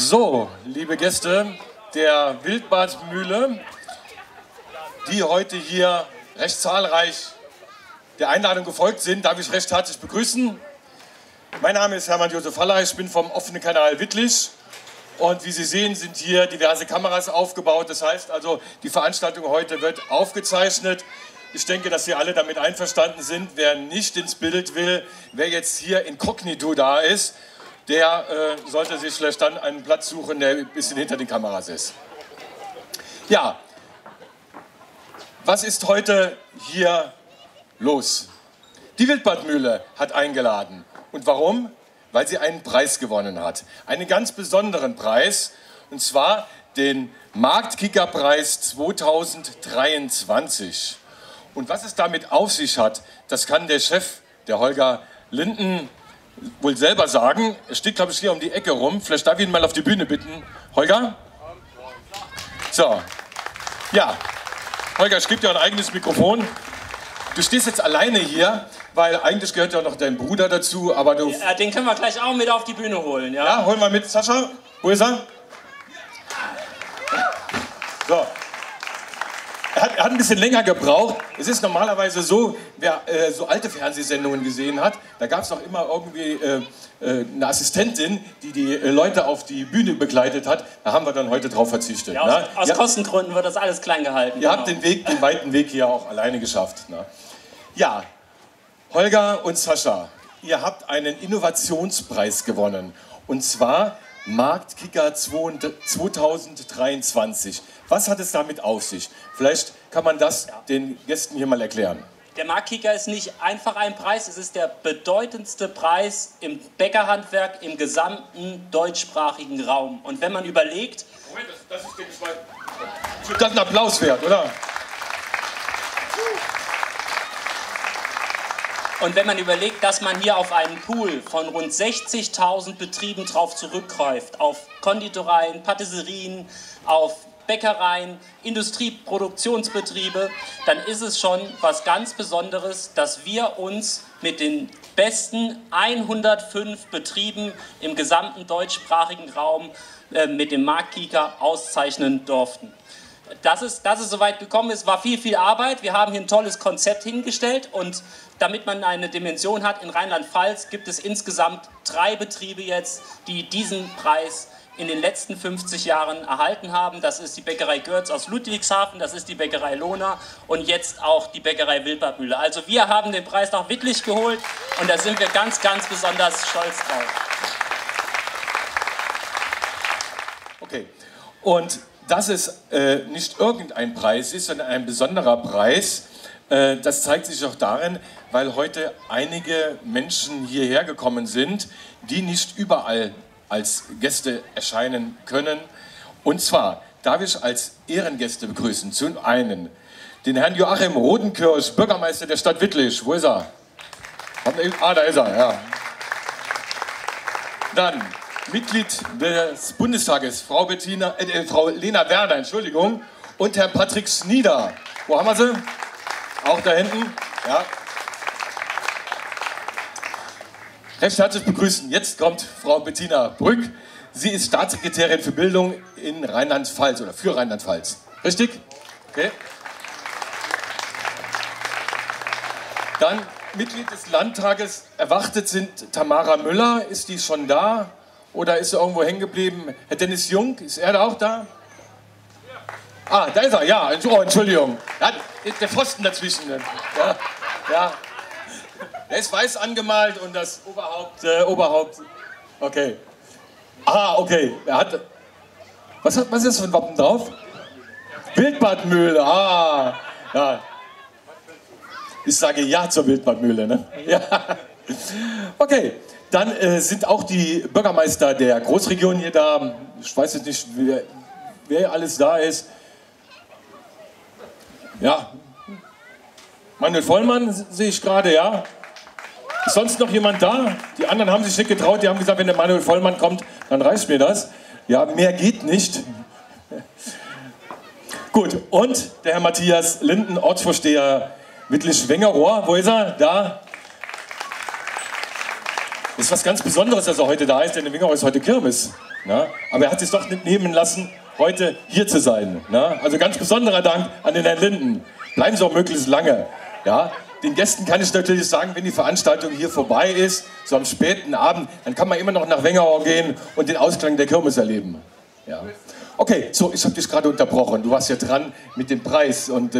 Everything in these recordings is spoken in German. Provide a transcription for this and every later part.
So, liebe Gäste der Wildbadmühle, die heute hier recht zahlreich der Einladung gefolgt sind, darf ich recht herzlich begrüßen. Mein Name ist Hermann Josef Haller, ich bin vom offenen Kanal Wittlich und wie Sie sehen, sind hier diverse Kameras aufgebaut. Das heißt also, die Veranstaltung heute wird aufgezeichnet. Ich denke, dass Sie alle damit einverstanden sind. Wer nicht ins Bild will, wer jetzt hier inkognito da ist, der sollte sich vielleicht dann einen Platz suchen, der ein bisschen hinter den Kameras ist. Ja, was ist heute hier los? Die Wildbadmühle hat eingeladen. Und warum? Weil sie einen Preis gewonnen hat. Einen ganz besonderen Preis, und zwar den Marktkicker-Preis 2023. Und was es damit auf sich hat, das kann der Chef, der Holger Linden, wohl selber sagen. Er steht, glaube ich, hier um die Ecke rum. Vielleicht darf ich ihn mal auf die Bühne bitten. Holger? So. Ja. Holger, ich gebe dir ein eigenes Mikrofon. Du stehst jetzt alleine hier, weil eigentlich gehört ja noch dein Bruder dazu, aber du... Ja, den können wir gleich auch mit auf die Bühne holen, ja? Ja, hol mal mit. Sascha, wo ist er? So. Er hat ein bisschen länger gebraucht. Es ist normalerweise so, wer so alte Fernsehsendungen gesehen hat, da gab es doch immer irgendwie eine Assistentin, die die Leute auf die Bühne begleitet hat. Da haben wir dann heute drauf verzichtet. Ja, aus Kostengründen wird das alles klein gehalten. Ihr habt den weiten Weg hier auch alleine geschafft. Ne? Ja, Holger und Sascha, ihr habt einen Innovationspreis gewonnen. Und zwar Marktkicker 2023. Was hat es damit auf sich? Vielleicht kann man das den Gästen hier mal erklären. Der Marktkicker ist nicht einfach ein Preis, es ist der bedeutendste Preis im Bäckerhandwerk im gesamten deutschsprachigen Raum. Und wenn man überlegt... Moment, das ist denke ich mal... Das ist ein Applaus wert, oder? Und wenn man überlegt, dass man hier auf einen Pool von rund 60.000 Betrieben drauf zurückgreift, auf Konditoreien, Patisserien, auf Bäckereien, Industrieproduktionsbetriebe, dann ist es schon was ganz Besonderes, dass wir uns mit den besten 105 Betrieben im gesamten deutschsprachigen Raum mit dem Marktkicker auszeichnen durften. Dass es soweit gekommen ist, war viel Arbeit. Wir haben hier ein tolles Konzept hingestellt und damit man eine Dimension hat, in Rheinland-Pfalz gibt es insgesamt 3 Betriebe jetzt, die diesen Preis in den letzten 50 Jahren erhalten haben. Das ist die Bäckerei Görz aus Ludwigshafen, das ist die Bäckerei Lohna und jetzt auch die Bäckerei Wildbadmühle. Also wir haben den Preis nach Wittlich geholt und da sind wir ganz besonders stolz drauf. Okay, und dass es nicht irgendein Preis ist, sondern ein besonderer Preis, das zeigt sich auch darin, weil heute einige Menschen hierher gekommen sind, die nicht überall als Gäste erscheinen können. Und zwar darf ich als Ehrengäste begrüßen, zum einen den Herrn Joachim Rodenkirch, Bürgermeister der Stadt Wittlich. Wo ist er? Ah, da ist er, ja. Dann Mitglied des Bundestages, Frau Lena Werner, Entschuldigung, und Herrn Patrick Snieder. Wo haben wir sie? Auch da hinten, ja. Recht herzlich begrüßen. Jetzt kommt Frau Bettina Brück. Sie ist Staatssekretärin für Bildung in Rheinland-Pfalz oder für Rheinland-Pfalz. Richtig? Okay. Dann Mitglied des Landtages erwartet sind Tamara Müller. Ist die schon da? Oder ist er irgendwo hängen geblieben? Herr Dennis Jung, ist er da auch da? Ah, da ist er, ja. Oh, Entschuldigung. Ja, der Pfosten dazwischen. Ja, ja. Der ist weiß angemalt und das Oberhaupt. Okay. Ah, okay. Er hat. Was ist das für ein Wappen drauf? Wildbadmühle. Ah, ja. Ich sage ja zur Wildbadmühle, ne? Ja. Okay. Dann sind auch die Bürgermeister der Großregion hier da. Ich weiß jetzt nicht, wer alles da ist. Ja. Manuel Vollmann sehe ich gerade, ja. Ist sonst noch jemand da? Die anderen haben sich nicht getraut. Die haben gesagt, wenn der Manuel Vollmann kommt, dann reicht mir das. Ja, mehr geht nicht. Gut, und der Herr Matthias Linden, Ortsvorsteher Wittlich-Wengerohr. Wo ist er? Da. ist was ganz Besonderes, dass er heute da ist, denn in Wingau ist heute Kirmes. Na? Aber er hat sich doch nicht nehmen lassen, heute hier zu sein. Na? Also ganz besonderer Dank an den Herrn Linden. Bleiben Sie auch möglichst lange. Ja? Den Gästen kann ich natürlich sagen, wenn die Veranstaltung hier vorbei ist, so am späten Abend, dann kann man immer noch nach Wengau gehen und den Ausklang der Kirmes erleben. Ja. Okay, so, ich habe dich gerade unterbrochen. Du warst ja dran mit dem Preis und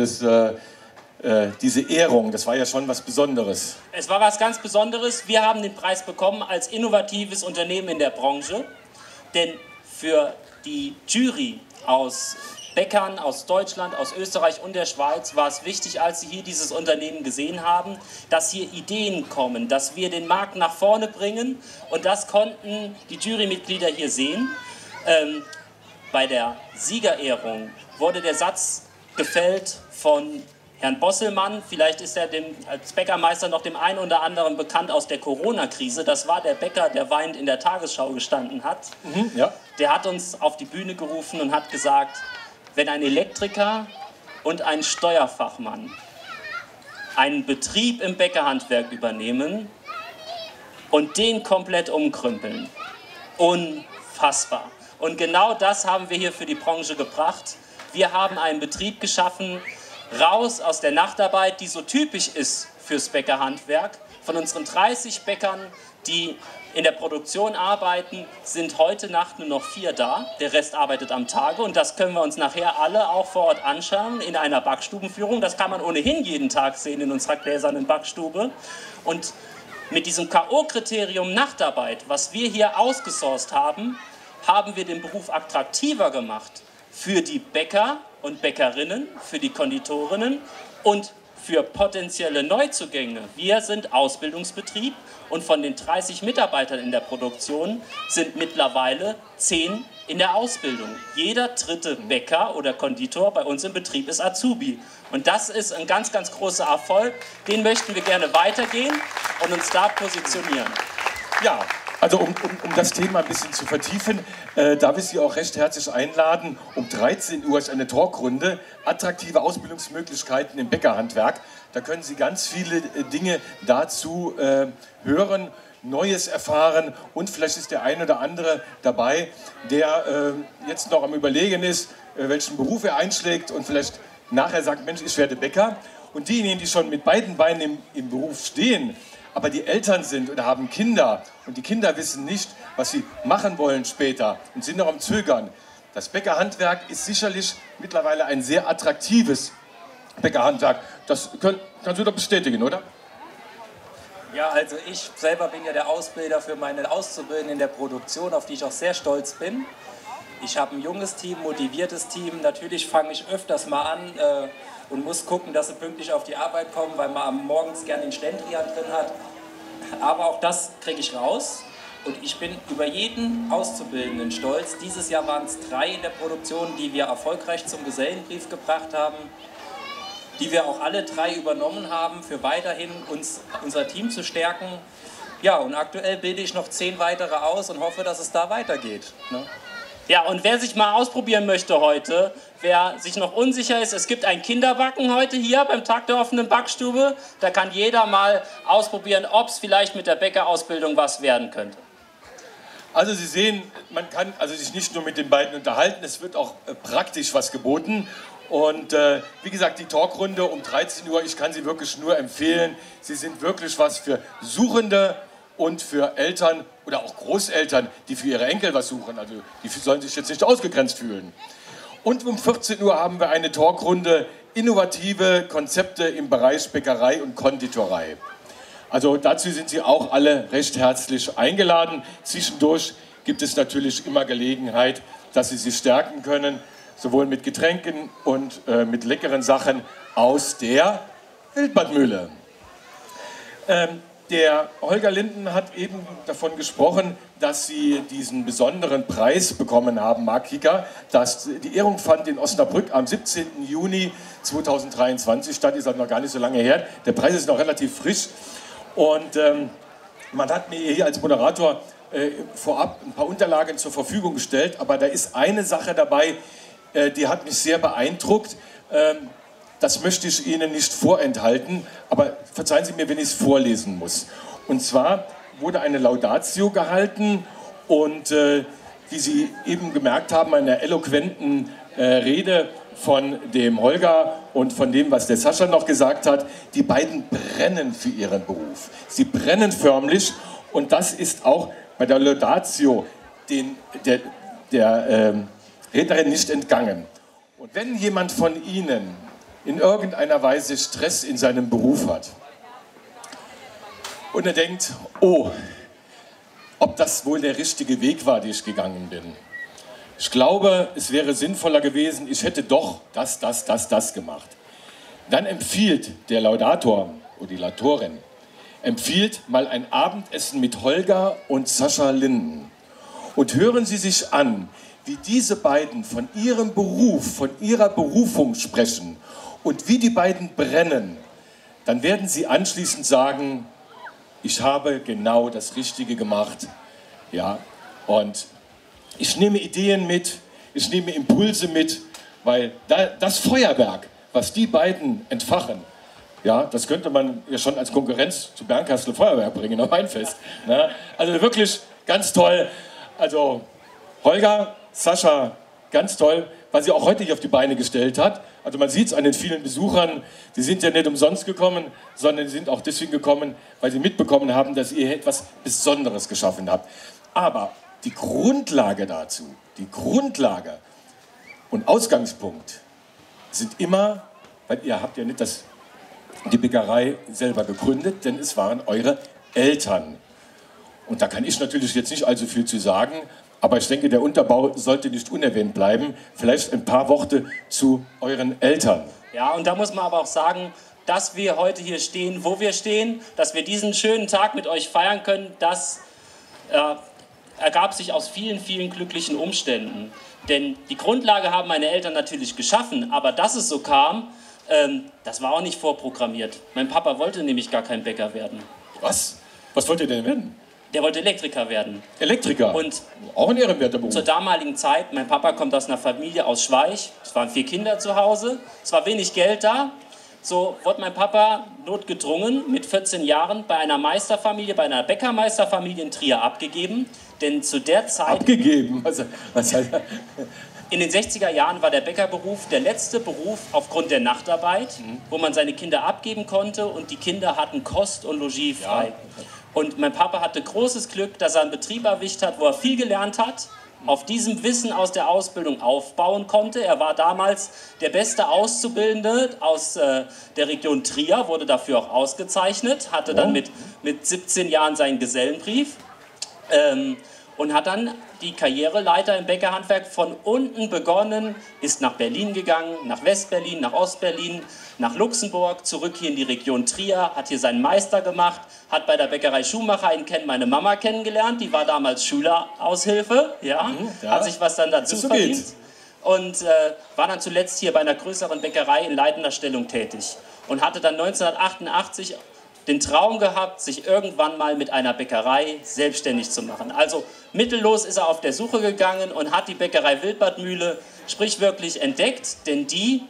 diese Ehrung, das war ja schon was Besonderes. Es war was ganz Besonderes. Wir haben den Preis bekommen als innovatives Unternehmen in der Branche. Denn für die Jury aus Bäckern aus Deutschland, aus Österreich und der Schweiz war es wichtig, als sie hier dieses Unternehmen gesehen haben, dass hier Ideen kommen, dass wir den Markt nach vorne bringen. Und das konnten die Jurymitglieder hier sehen. Bei der Siegerehrung wurde der Satz gefällt von Herrn Bosselmann. Vielleicht ist er als Bäckermeister noch dem einen oder anderen bekannt aus der Corona-Krise. Das war der Bäcker, der weinend in der Tagesschau gestanden hat. Ja. Der hat uns auf die Bühne gerufen und hat gesagt, wenn ein Elektriker und ein Steuerfachmann einen Betrieb im Bäckerhandwerk übernehmen und den komplett umkrümpeln, unfassbar. Und genau das haben wir hier für die Branche gebracht. Wir haben einen Betrieb geschaffen, raus aus der Nachtarbeit, die so typisch ist fürs Bäckerhandwerk. Von unseren 30 Bäckern, die in der Produktion arbeiten, sind heute Nacht nur noch 4 da. Der Rest arbeitet am Tage und das können wir uns nachher alle auch vor Ort anschauen in einer Backstubenführung. Das kann man ohnehin jeden Tag sehen in unserer gläsernen Backstube. Und mit diesem K.O.-Kriterium Nachtarbeit, was wir hier ausgesourced haben, haben wir den Beruf attraktiver gemacht für die Bäcker und Bäckerinnen, für die Konditorinnen und für potenzielle Neuzugänge. Wir sind Ausbildungsbetrieb und von den 30 Mitarbeitern in der Produktion sind mittlerweile 10 in der Ausbildung. Jeder dritte Bäcker oder Konditor bei uns im Betrieb ist Azubi. Und das ist ein ganz, ganz großer Erfolg. Den möchten wir gerne weitergehen und uns da positionieren. Ja. Also um das Thema ein bisschen zu vertiefen, darf ich Sie auch recht herzlich einladen. Um 13 Uhr ist eine Talkrunde, attraktive Ausbildungsmöglichkeiten im Bäckerhandwerk. Da können Sie ganz viele Dinge dazu hören, Neues erfahren und vielleicht ist der ein oder andere dabei, der jetzt noch am Überlegen ist, welchen Beruf er einschlägt und vielleicht nachher sagt, Mensch, ich werde Bäcker. Und diejenigen, die schon mit beiden Beinen im Beruf stehen, aber die Eltern sind oder haben Kinder und die Kinder wissen nicht, was sie machen wollen später und sind noch am Zögern. Das Bäckerhandwerk ist sicherlich mittlerweile ein sehr attraktives Bäckerhandwerk. Das kannst du doch bestätigen, oder? Ja, also ich selber bin ja der Ausbilder für meine Auszubildenden in der Produktion, auf die ich auch sehr stolz bin. Ich habe ein junges Team, motiviertes Team. Natürlich fange ich öfters mal an und muss gucken, dass sie pünktlich auf die Arbeit kommen, weil man morgens gerne den Schlendrian drin hat. Aber auch das kriege ich raus und ich bin über jeden Auszubildenden stolz. Dieses Jahr waren es 3 in der Produktion, die wir erfolgreich zum Gesellenbrief gebracht haben, die wir auch alle 3 übernommen haben, für weiterhin unser Team zu stärken. Ja, und aktuell bilde ich noch 10 weitere aus und hoffe, dass es da weitergeht. Ne? Ja, und wer sich mal ausprobieren möchte heute, wer sich noch unsicher ist, es gibt ein Kinderbacken heute hier beim Tag der offenen Backstube. Da kann jeder mal ausprobieren, ob es vielleicht mit der Bäckerausbildung was werden könnte. Also Sie sehen, man kann also sich nicht nur mit den beiden unterhalten, es wird auch praktisch was geboten. Und wie gesagt, die Talkrunde um 13 Uhr, ich kann sie wirklich nur empfehlen. Sie sind wirklich was für Suchende und für Eltern oder auch Großeltern, die für ihre Enkel was suchen. Also die sollen sich jetzt nicht ausgegrenzt fühlen. Und um 14 Uhr haben wir eine Talkrunde innovative Konzepte im Bereich Bäckerei und Konditorei. Also dazu sind Sie auch alle recht herzlich eingeladen. Zwischendurch gibt es natürlich immer Gelegenheit, dass Sie sich stärken können, sowohl mit Getränken und mit leckeren Sachen aus der Wildbadmühle. Der Holger Linden hat eben davon gesprochen, dass Sie diesen besonderen Preis bekommen haben, Markika. Die Ehrung fand in Osnabrück am 17. Juni 2023 statt, ist halt noch gar nicht so lange her. Der Preis ist noch relativ frisch und man hat mir hier als Moderator vorab ein paar Unterlagen zur Verfügung gestellt, aber da ist eine Sache dabei, die hat mich sehr beeindruckt. Das möchte ich Ihnen nicht vorenthalten, aber verzeihen Sie mir, wenn ich es vorlesen muss. Und zwar wurde eine Laudatio gehalten und wie Sie eben gemerkt haben, einer eloquenten Rede von dem Holger und von dem, was der Sascha noch gesagt hat, die beiden brennen für ihren Beruf. Sie brennen förmlich und das ist auch bei der Laudatio der Rednerin nicht entgangen. Und wenn jemand von Ihnen in irgendeiner Weise Stress in seinem Beruf hat und er denkt, oh, ob das wohl der richtige Weg war, den ich gegangen bin. Ich glaube, es wäre sinnvoller gewesen, ich hätte doch das gemacht. Dann empfiehlt der Laudator oder die Lautorin, empfiehlt mal ein Abendessen mit Holger und Sascha Linden. Und hören Sie sich an, wie diese beiden von ihrem Beruf, von ihrer Berufung sprechen und wie die beiden brennen, dann werden Sie anschließend sagen, ich habe genau das Richtige gemacht. Ja, und ich nehme Ideen mit, ich nehme Impulse mit, weil das Feuerwerk, was die beiden entfachen, ja, das könnte man ja schon als Konkurrenz zu Bernkastel Feuerwerk bringen, am Weinfest. Ne? Also wirklich ganz toll. Also Holger, Sascha, ganz toll, was sie auch heute hier auf die Beine gestellt hat. Also man sieht es an den vielen Besuchern, die sind ja nicht umsonst gekommen, sondern sie sind auch deswegen gekommen, weil sie mitbekommen haben, dass ihr etwas Besonderes geschaffen habt. Aber die Grundlage dazu, die Grundlage und Ausgangspunkt sind immer, weil ihr habt ja nicht die Bäckerei selber gegründet, denn es waren eure Eltern. Und da kann ich natürlich jetzt nicht allzu viel zu sagen, aber ich denke, der Unterbau sollte nicht unerwähnt bleiben. Vielleicht ein paar Worte zu euren Eltern. Ja, und da muss man aber auch sagen, dass wir heute hier stehen, wo wir stehen, dass wir diesen schönen Tag mit euch feiern können, das ergab sich aus vielen, vielen glücklichen Umständen. Denn die Grundlage haben meine Eltern natürlich geschaffen, aber dass es so kam, das war auch nicht vorprogrammiert. Mein Papa wollte nämlich gar kein Bäcker werden. Was? Was wollt ihr denn werden? Der wollte Elektriker werden. Elektriker? Und auch ein ehrenwerter Beruf. Zur damaligen Zeit, mein Papa kommt aus einer Familie aus Schweich, es waren 4 Kinder zu Hause, es war wenig Geld da. So wurde mein Papa notgedrungen mit 14 Jahren bei einer Meisterfamilie, bei einer Bäckermeisterfamilie in Trier abgegeben. Denn zu der Zeit... Abgegeben? In den 60er Jahren war der Bäckerberuf der letzte Beruf aufgrund der Nachtarbeit, wo man seine Kinder abgeben konnte und die Kinder hatten Kost und Logis frei. Ja. Und mein Papa hatte großes Glück, dass er einen Betrieb erwischt hat, wo er viel gelernt hat, auf diesem Wissen aus der Ausbildung aufbauen konnte. Er war damals der beste Auszubildende aus der Region Trier, wurde dafür auch ausgezeichnet, hatte dann mit 17 Jahren seinen Gesellenbrief und hat dann die Karriereleiter im Bäckerhandwerk von unten begonnen, ist nach Berlin gegangen, nach Westberlin, nach Ostberlin, nach Luxemburg, zurück hier in die Region Trier, hat hier seinen Meister gemacht, hat bei der Bäckerei Schumacher meine Mama kennengelernt, die war damals Schüleraushilfe, ja, hat sich was dann dazu verdient und war dann zuletzt hier bei einer größeren Bäckerei in leitender Stellung tätig und hatte dann 1988 den Traum gehabt, sich irgendwann mal mit einer Bäckerei selbstständig zu machen. Also mittellos ist er auf der Suche gegangen und hat die Bäckerei Wildbadmühle sprichwörtlich entdeckt, denn die,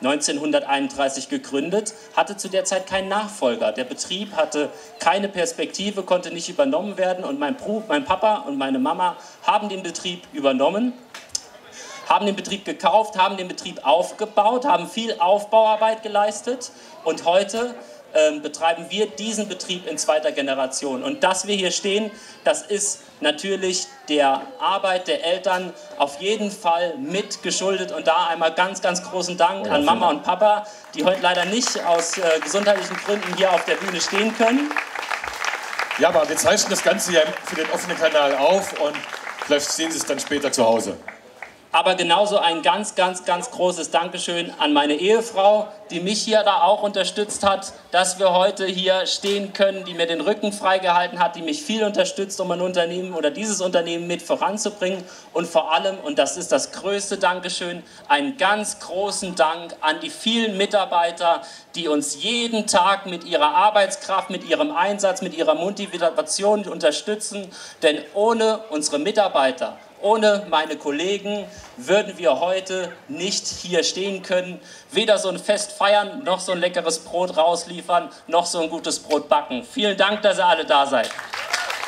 1931 gegründet, hatte zu der Zeit keinen Nachfolger. Der Betrieb hatte keine Perspektive, konnte nicht übernommen werden und mein Papa und meine Mama haben den Betrieb übernommen, haben den Betrieb gekauft, haben den Betrieb aufgebaut, haben viel Aufbauarbeit geleistet und heute betreiben wir diesen Betrieb in 2. Generation. Und dass wir hier stehen, das ist natürlich der Arbeit der Eltern auf jeden Fall mit geschuldet. Und da einmal ganz, ganz großen Dank an Mama und Papa, die heute leider nicht aus gesundheitlichen Gründen hier auf der Bühne stehen können. Ja, aber wir zeichnen das Ganze ja für den offenen Kanal auf und vielleicht sehen Sie es dann später zu Hause. Aber genauso ein ganz, ganz, ganz großes Dankeschön an meine Ehefrau, die mich hier da auch unterstützt hat, dass wir heute hier stehen können, die mir den Rücken freigehalten hat, die mich viel unterstützt, um ein Unternehmen oder dieses Unternehmen mit voranzubringen. Und vor allem, und das ist das größte Dankeschön, einen ganz großen Dank an die vielen Mitarbeiter, die uns jeden Tag mit ihrer Arbeitskraft, mit ihrem Einsatz, mit ihrer Motivation unterstützen. Denn ohne unsere Mitarbeiter, ohne meine Kollegen würden wir heute nicht hier stehen können, weder so ein Fest feiern, noch so ein leckeres Brot rausliefern, noch so ein gutes Brot backen. Vielen Dank, dass ihr alle da seid.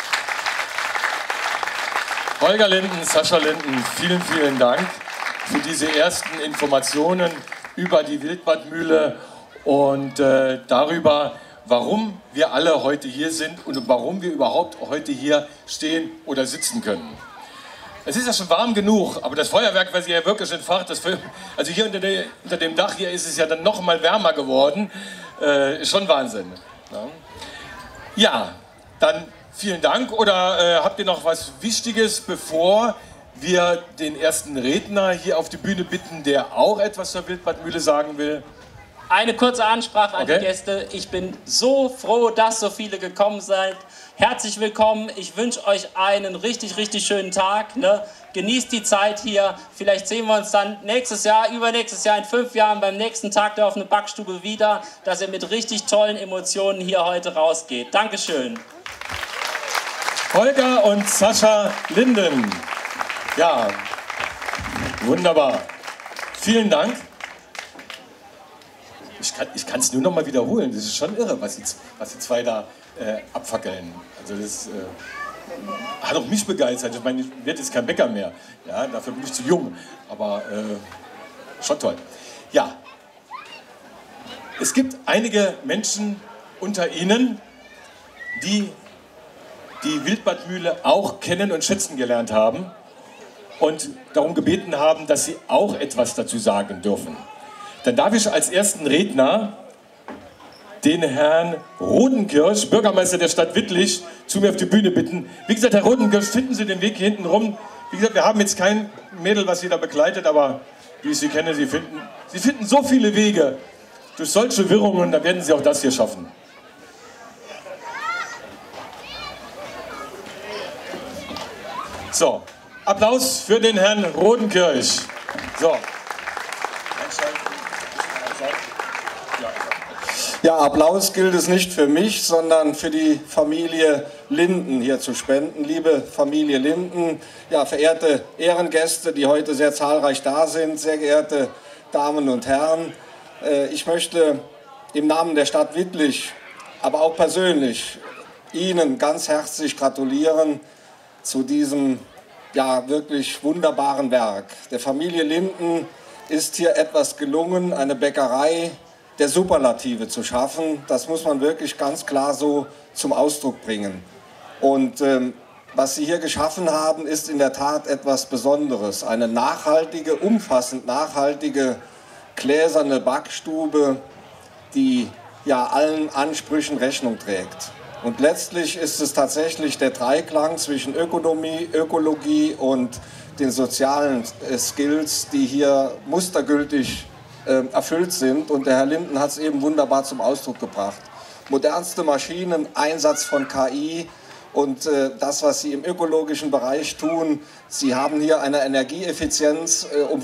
Holger Linden, Sascha Linden, vielen, vielen Dank für diese ersten Informationen über die Wildbadmühle und darüber, warum wir alle heute hier sind und warum wir überhaupt heute hier stehen oder sitzen können. Es ist ja schon warm genug, aber das Feuerwerk, was ihr ja wirklich entfacht, also hier unter dem Dach hier ist es ja dann noch mal wärmer geworden. Ist schon Wahnsinn. Ja, dann vielen Dank. Oder habt ihr noch was Wichtiges, bevor wir den ersten Redner hier auf die Bühne bitten, der auch etwas zur Wildbadmühle sagen will? Eine kurze Ansprache an die Gäste. Ich bin so froh, dass so viele gekommen seid. Herzlich willkommen. Ich wünsche euch einen richtig, richtig schönen Tag. Ne? Genießt die Zeit hier. Vielleicht sehen wir uns dann nächstes Jahr, übernächstes Jahr, in 5 Jahren beim nächsten Tag der offenen Backstube wieder, dass ihr mit richtig tollen Emotionen hier heute rausgeht. Dankeschön. Holger und Sascha Linden. Ja, wunderbar. Vielen Dank. Ich kann es nur noch mal wiederholen. Das ist schon irre, was die zwei da abfackeln. Also das hat auch mich begeistert. Ich meine, ich werde jetzt kein Bäcker mehr. Ja, dafür bin ich zu jung. Aber schon toll. Ja, es gibt einige Menschen unter Ihnen, die die Wildbadmühle auch kennen und schätzen gelernt haben und darum gebeten haben, dass sie auch etwas dazu sagen dürfen. Dann darf ich als ersten Redner den Herrn Rodenkirsch, Bürgermeister der Stadt Wittlich, zu mir auf die Bühne bitten. Wie gesagt, Herr Rodenkirsch, finden Sie den Weg hier hinten rum. Wie gesagt, wir haben jetzt kein Mädel, was Sie da begleitet, aber wie ich Sie kenne, Sie finden so viele Wege durch solche Wirrungen, da werden Sie auch das hier schaffen. So, Applaus für den Herrn Rodenkirsch. So. Ja, Applaus gilt es nicht für mich, sondern für die Familie Linden hier zu spenden. Liebe Familie Linden, ja, verehrte Ehrengäste, die heute sehr zahlreich da sind, sehr geehrte Damen und Herren, ich möchte im Namen der Stadt Wittlich, aber auch persönlich Ihnen ganz herzlich gratulieren zu diesem ja, wirklich wunderbaren Werk. Der Familie Linden ist hier etwas gelungen, eine Bäckerei der Superlative zu schaffen. Das muss man wirklich ganz klar so zum Ausdruck bringen. Und was Sie hier geschaffen haben, ist in der Tat etwas Besonderes. Eine nachhaltige, umfassend nachhaltige, gläserne Backstube, die ja allen Ansprüchen Rechnung trägt. Und letztlich ist es tatsächlich der Dreiklang zwischen Ökonomie, Ökologie und den sozialen Skills, die hier mustergültig erfüllt sind. Und der Herr Linden hat es eben wunderbar zum Ausdruck gebracht. Modernste Maschinen, Einsatz von KI und das, was Sie im ökologischen Bereich tun. Sie haben hier eine Energieeffizienz um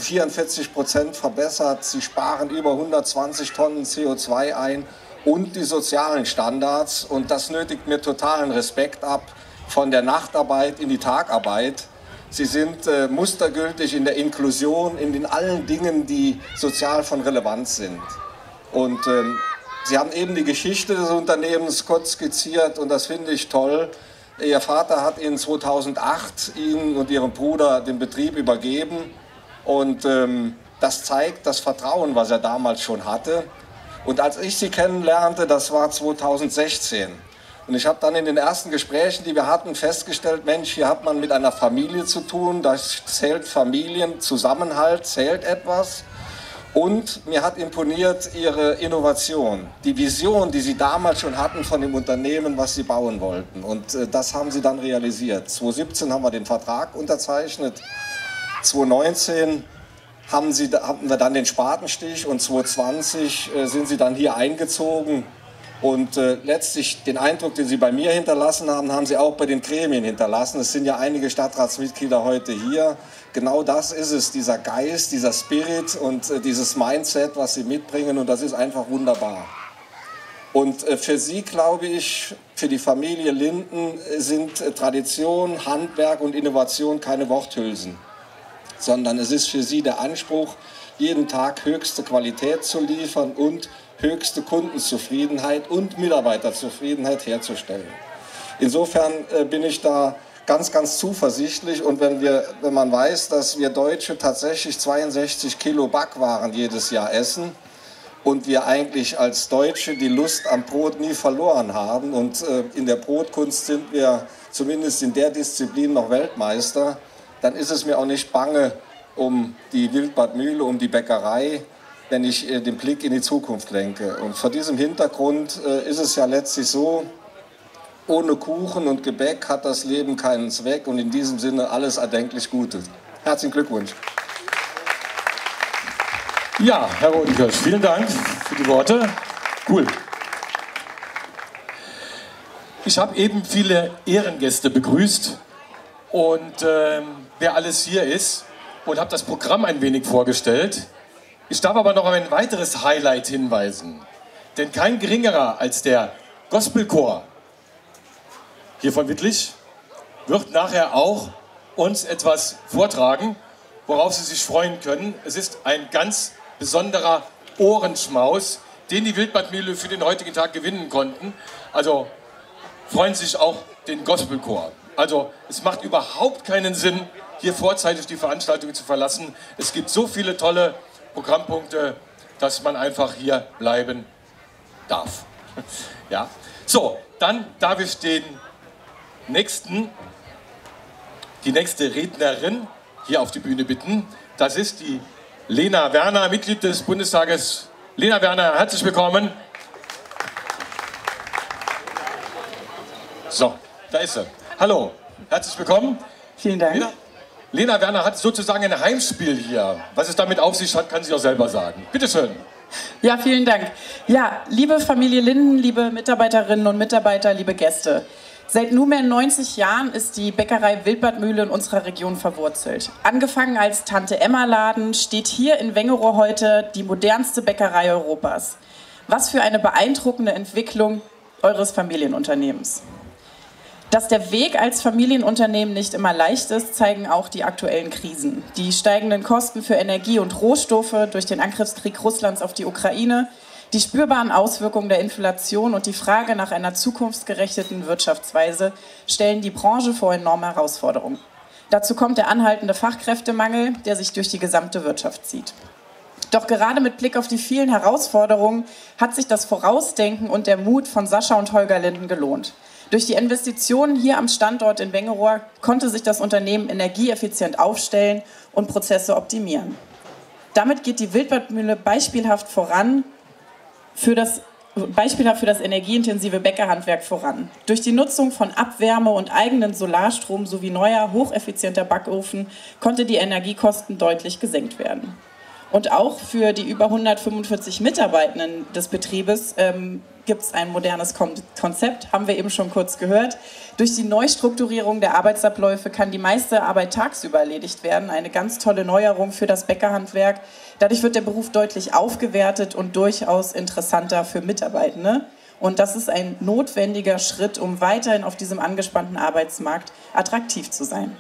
44% verbessert. Sie sparen über 120 Tonnen CO2 ein und die sozialen Standards. Und das nötigt mir totalen Respekt ab, von der Nachtarbeit in die Tagarbeit. Sie sind mustergültig in der Inklusion, in allen Dingen, die sozial von Relevanz sind. Und Sie haben eben die Geschichte des Unternehmens kurz skizziert und das finde ich toll. Ihr Vater hat Ihnen 2008, Ihnen und Ihrem Bruder, den Betrieb übergeben. Und das zeigt das Vertrauen, was er damals schon hatte. Und als ich Sie kennenlernte, das war 2016. Und ich habe dann in den ersten Gesprächen, die wir hatten, festgestellt, Mensch, hier hat man mit einer Familie zu tun, da zählt Familienzusammenhalt, zählt etwas. Und mir hat imponiert Ihre Innovation, die Vision, die Sie damals schon hatten von dem Unternehmen, was Sie bauen wollten. Und das haben Sie dann realisiert. 2017 haben wir den Vertrag unterzeichnet, 2019 hatten wir dann den Spatenstich und 2020 sind Sie dann hier eingezogen. Und letztlich den Eindruck, den Sie bei mir hinterlassen haben, haben Sie auch bei den Gremien hinterlassen. Es sind ja einige Stadtratsmitglieder heute hier. Genau das ist es, dieser Geist, dieser Spirit und dieses Mindset, was Sie mitbringen. Und das ist einfach wunderbar. Und für Sie, glaube ich, für die Familie Linden sind Tradition, Handwerk und Innovation keine Worthülsen, sondern es ist für Sie der Anspruch, jeden Tag höchste Qualität zu liefern und höchste Kundenzufriedenheit und Mitarbeiterzufriedenheit herzustellen. Insofern bin ich da ganz, ganz zuversichtlich. Und wenn man weiß, dass wir Deutsche tatsächlich 62 Kilo Backwaren jedes Jahr essen und wir eigentlich als Deutsche die Lust am Brot nie verloren haben und in der Brotkunst sind wir zumindest in der Disziplin noch Weltmeister, dann ist es mir auch nicht bange um die Wildbad Mühle, um die Bäckerei, wenn ich den Blick in die Zukunft lenke. Und vor diesem Hintergrund ist es ja letztlich so, ohne Kuchen und Gebäck hat das Leben keinen Zweck und in diesem Sinne alles erdenklich Gute. Herzlichen Glückwunsch. Ja, Herr Rodenkirsch, vielen Dank für die Worte. Cool. Ich habe eben viele Ehrengäste begrüßt und wer alles hier ist und habe das Programm ein wenig vorgestellt. Ich darf aber noch auf ein weiteres Highlight hinweisen. Denn kein geringerer als der Gospelchor hier von Wittlich wird nachher auch uns etwas vortragen, worauf Sie sich freuen können. Es ist ein ganz besonderer Ohrenschmaus, den die Wildbad Mühle für den heutigen Tag gewinnen konnten. Also freuen sich auch den Gospelchor. Also es macht überhaupt keinen Sinn, hier vorzeitig die Veranstaltung zu verlassen. Es gibt so viele tolle Programmpunkte, dass man einfach hier bleiben darf. Ja. So, dann darf ich die nächste Rednerin hier auf die Bühne bitten. Das ist die Lena Werner, Mitglied des Bundestages. Lena Werner, herzlich willkommen. So, da ist sie. Hallo, herzlich willkommen. Vielen Dank. Lena Werner hat sozusagen ein Heimspiel hier. Was es damit auf sich hat, kann sie auch selber sagen. Bitte schön. Ja, vielen Dank. Ja, liebe Familie Linden, liebe Mitarbeiterinnen und Mitarbeiter, liebe Gäste. Seit nunmehr 90 Jahren ist die Bäckerei Wildbad Mühle in unserer Region verwurzelt. Angefangen als Tante-Emma-Laden steht hier in Wengerow heute die modernste Bäckerei Europas. Was für eine beeindruckende Entwicklung eures Familienunternehmens. Dass der Weg als Familienunternehmen nicht immer leicht ist, zeigen auch die aktuellen Krisen. Die steigenden Kosten für Energie und Rohstoffe durch den Angriffskrieg Russlands auf die Ukraine, die spürbaren Auswirkungen der Inflation und die Frage nach einer zukunftsgerichteten Wirtschaftsweise stellen die Branche vor enorme Herausforderungen. Dazu kommt der anhaltende Fachkräftemangel, der sich durch die gesamte Wirtschaft zieht. Doch gerade mit Blick auf die vielen Herausforderungen hat sich das Vorausdenken und der Mut von Sascha und Holger Linden gelohnt. Durch die Investitionen hier am Standort in Wengerow konnte sich das Unternehmen energieeffizient aufstellen und Prozesse optimieren. Damit geht die Wildbad Mühle beispielhaft für das energieintensive Bäckerhandwerk voran. Durch die Nutzung von Abwärme und eigenen Solarstrom sowie neuer, hocheffizienter Backofen konnte die Energiekosten deutlich gesenkt werden. Und auch für die über 145 Mitarbeitenden des Betriebes gibt es ein modernes Konzept, haben wir eben schon kurz gehört. Durch die Neustrukturierung der Arbeitsabläufe kann die meiste Arbeit tagsüber erledigt werden. Eine ganz tolle Neuerung für das Bäckerhandwerk. Dadurch wird der Beruf deutlich aufgewertet und durchaus interessanter für Mitarbeitende. Und das ist ein notwendiger Schritt, um weiterhin auf diesem angespannten Arbeitsmarkt attraktiv zu sein.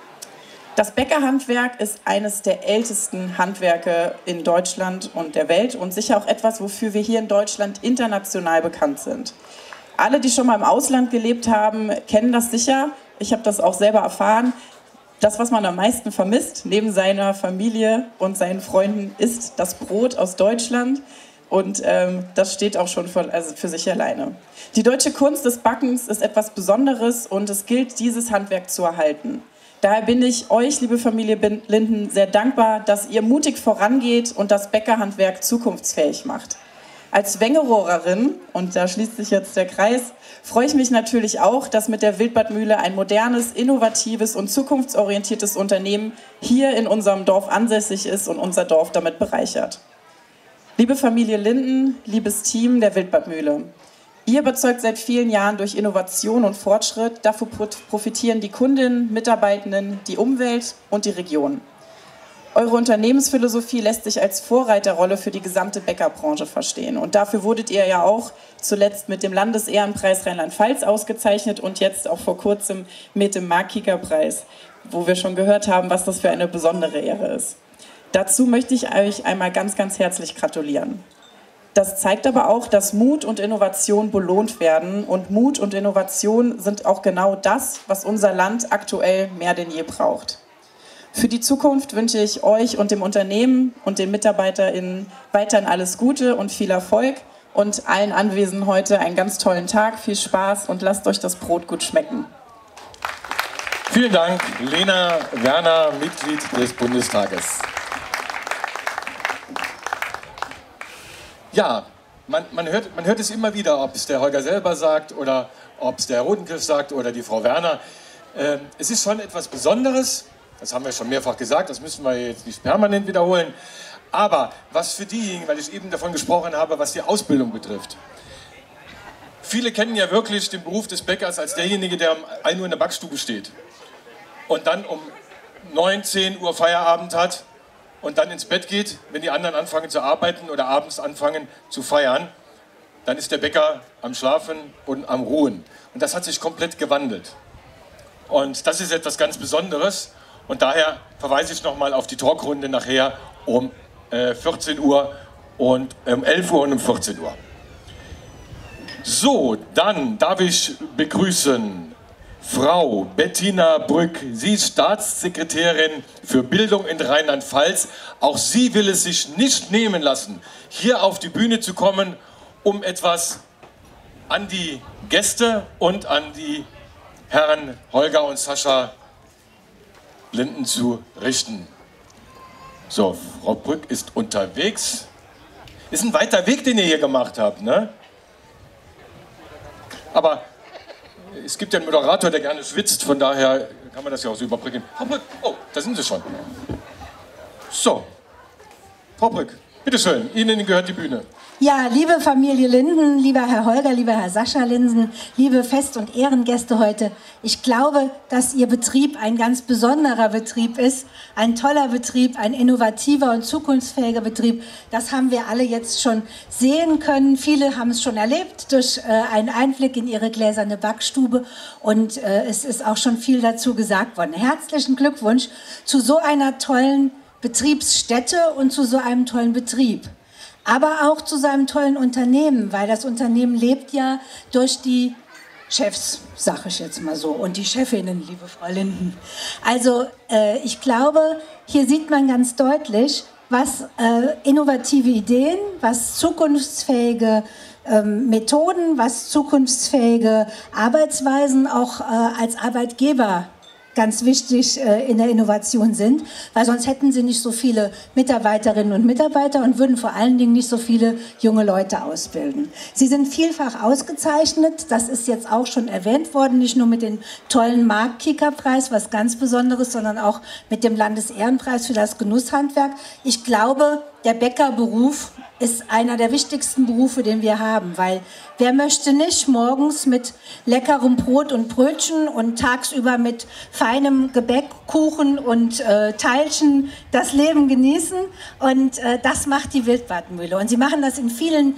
Das Bäckerhandwerk ist eines der ältesten Handwerke in Deutschland und der Welt und sicher auch etwas, wofür wir hier in Deutschland international bekannt sind. Alle, die schon mal im Ausland gelebt haben, kennen das sicher. Ich habe das auch selber erfahren. Das, was man am meisten vermisst, neben seiner Familie und seinen Freunden, ist das Brot aus Deutschland. Und das steht auch schon für sich alleine. Die deutsche Kunst des Backens ist etwas Besonderes und es gilt, dieses Handwerk zu erhalten. Daher bin ich euch, liebe Familie Linden, sehr dankbar, dass ihr mutig vorangeht und das Bäckerhandwerk zukunftsfähig macht. Als Wengerowerin, und da schließt sich jetzt der Kreis, freue ich mich natürlich auch, dass mit der Wildbad Mühle ein modernes, innovatives und zukunftsorientiertes Unternehmen hier in unserem Dorf ansässig ist und unser Dorf damit bereichert. Liebe Familie Linden, liebes Team der Wildbad Mühle, ihr überzeugt seit vielen Jahren durch Innovation und Fortschritt. Dafür profitieren die Kundinnen, Mitarbeitenden, die Umwelt und die Region. Eure Unternehmensphilosophie lässt sich als Vorreiterrolle für die gesamte Bäckerbranche verstehen. Und dafür wurdet ihr ja auch zuletzt mit dem Landesehrenpreis Rheinland-Pfalz ausgezeichnet und jetzt auch vor kurzem mit dem Mark-Kieker-Preis, wo wir schon gehört haben, was das für eine besondere Ehre ist. Dazu möchte ich euch einmal ganz, ganz herzlich gratulieren. Das zeigt aber auch, dass Mut und Innovation belohnt werden. Und Mut und Innovation sind auch genau das, was unser Land aktuell mehr denn je braucht. Für die Zukunft wünsche ich euch und dem Unternehmen und den MitarbeiterInnen weiterhin alles Gute und viel Erfolg und allen Anwesenden heute einen ganz tollen Tag, viel Spaß und lasst euch das Brot gut schmecken. Vielen Dank, Lena Werner, Mitglied des Bundestages. Ja, man hört es immer wieder, ob es der Holger selber sagt oder ob es der Herr Rodenkirch sagt oder die Frau Werner. Es ist schon etwas Besonderes, das haben wir schon mehrfach gesagt, das müssen wir jetzt nicht permanent wiederholen. Aber was für diejenigen, weil ich eben davon gesprochen habe, was die Ausbildung betrifft. Viele kennen ja wirklich den Beruf des Bäckers als derjenige, der um 1 Uhr in der Backstube steht und dann um 9, 10 Uhr Feierabend hat und dann ins Bett geht, wenn die anderen anfangen zu arbeiten oder abends anfangen zu feiern, dann ist der Bäcker am Schlafen und am Ruhen. Und das hat sich komplett gewandelt. Und das ist etwas ganz Besonderes. Und daher verweise ich nochmal auf die Talkrunde nachher um 14 Uhr und um 11 Uhr und um 14 Uhr. So, dann darf ich begrüßen Frau Bettina Brück. Sie ist Staatssekretärin für Bildung in Rheinland-Pfalz. Auch sie will es sich nicht nehmen lassen, hier auf die Bühne zu kommen, um etwas an die Gäste und an die Herren Holger und Sascha Linden zu richten. So, Frau Brück ist unterwegs. Ist ein weiter Weg, den ihr hier gemacht habt, ne? Aber es gibt ja einen Moderator, der gerne schwitzt, von daher kann man das ja auch so überbrücken. Frau Brück, oh, da sind Sie schon. So, Frau Brück, bitteschön, Ihnen gehört die Bühne. Ja, liebe Familie Linden, lieber Herr Holger, lieber Herr Sascha Linden, liebe Fest- und Ehrengäste heute. Ich glaube, dass Ihr Betrieb ein ganz besonderer Betrieb ist, ein toller Betrieb, ein innovativer und zukunftsfähiger Betrieb. Das haben wir alle jetzt schon sehen können. Viele haben es schon erlebt durch einen Einblick in Ihre gläserne Backstube und es ist auch schon viel dazu gesagt worden. Herzlichen Glückwunsch zu so einer tollen Betriebsstätte und zu so einem tollen Betrieb. Aber auch zu seinem tollen Unternehmen, weil das Unternehmen lebt ja durch die Chefs, sage ich jetzt mal so, und die Chefinnen, liebe Frau Linden. Also ich glaube, hier sieht man ganz deutlich, was innovative Ideen, was zukunftsfähige Methoden, was zukunftsfähige Arbeitsweisen auch als Arbeitgeber ganz wichtig in der Innovation sind, weil sonst hätten sie nicht so viele Mitarbeiterinnen und Mitarbeiter und würden vor allen Dingen nicht so viele junge Leute ausbilden. Sie sind vielfach ausgezeichnet, das ist jetzt auch schon erwähnt worden, nicht nur mit dem tollen Markt-Kika-Preis, was ganz Besonderes, sondern auch mit dem Landesehrenpreis für das Genusshandwerk. Ich glaube, der Bäckerberuf ist einer der wichtigsten Berufe, den wir haben, weil wer möchte nicht morgens mit leckerem Brot und Brötchen und tagsüber mit feinem Gebäck, Kuchen und Teilchen das Leben genießen, und das macht die Wildbadmühle, und sie machen das in vielen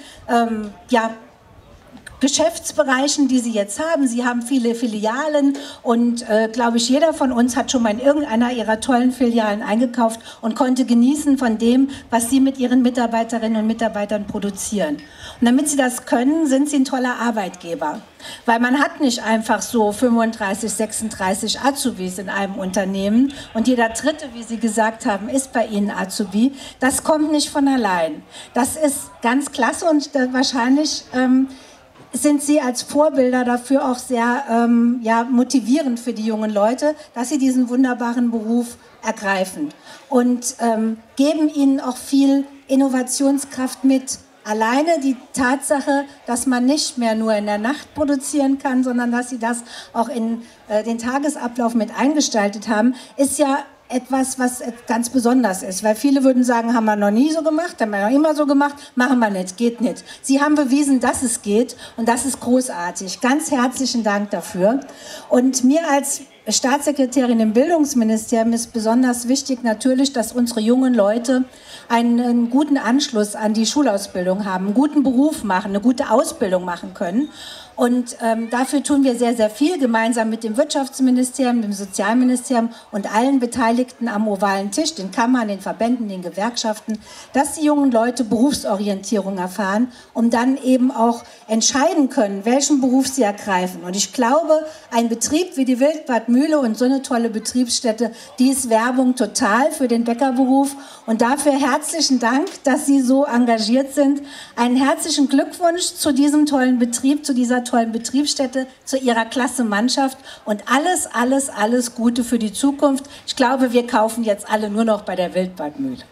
Geschäftsbereichen, die Sie jetzt haben. Sie haben viele Filialen und, glaube ich, jeder von uns hat schon mal in irgendeiner Ihrer tollen Filialen eingekauft und konnte genießen von dem, was Sie mit Ihren Mitarbeiterinnen und Mitarbeitern produzieren. Und damit Sie das können, sind Sie ein toller Arbeitgeber. Weil man hat nicht einfach so 35, 36 Azubis in einem Unternehmen und jeder Dritte, wie Sie gesagt haben, ist bei Ihnen Azubi. Das kommt nicht von allein. Das ist ganz klasse und wahrscheinlich sind Sie als Vorbilder dafür auch sehr motivierend für die jungen Leute, dass sie diesen wunderbaren Beruf ergreifen und geben ihnen auch viel Innovationskraft mit. Alleine die Tatsache, dass man nicht mehr nur in der Nacht produzieren kann, sondern dass Sie das auch in den Tagesablauf mit eingestaltet haben, ist ja etwas, was ganz besonders ist, weil viele würden sagen, haben wir noch nie so gemacht, haben wir noch immer so gemacht, machen wir nicht, geht nicht. Sie haben bewiesen, dass es geht, und das ist großartig. Ganz herzlichen Dank dafür. Und mir als Staatssekretärin im Bildungsministerium ist besonders wichtig natürlich, dass unsere jungen Leute einen guten Anschluss an die Schulausbildung haben, einen guten Beruf machen, eine gute Ausbildung machen können. Und dafür tun wir sehr, sehr viel, gemeinsam mit dem Wirtschaftsministerium, dem Sozialministerium und allen Beteiligten am ovalen Tisch, den Kammern, den Verbänden, den Gewerkschaften, dass die jungen Leute Berufsorientierung erfahren, um dann eben auch entscheiden können, welchen Beruf sie ergreifen. Und ich glaube, ein Betrieb wie die Wildbad Mühle und so eine tolle Betriebsstätte, die ist Werbung total für den Bäckerberuf. Und dafür herzlichen Dank, dass Sie so engagiert sind. Einen herzlichen Glückwunsch zu diesem tollen Betrieb, zu dieser tollen Betriebsstätte, zu Ihrer klasse Mannschaft und alles, alles, alles Gute für die Zukunft. Ich glaube, wir kaufen jetzt alle nur noch bei der Wildbad Mühle.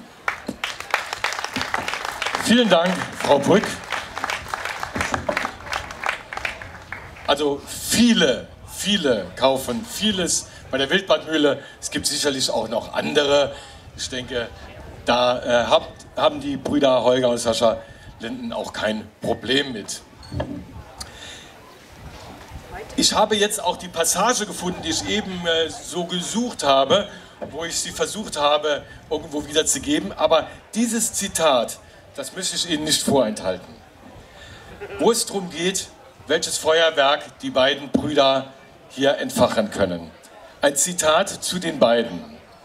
Vielen Dank, Frau Brück. Also viele kaufen vieles bei der Wildbad Mühle. Es gibt sicherlich auch noch andere. Ich denke, da haben die Brüder Holger und Sascha Linden auch kein Problem mit. Ich habe jetzt auch die Passage gefunden, die ich eben so gesucht habe, wo ich sie versucht habe, irgendwo wiederzugeben. Aber dieses Zitat, das möchte ich Ihnen nicht vorenthalten. Wo es darum geht, welches Feuerwerk die beiden Brüder hier entfachen können. Ein Zitat zu den beiden.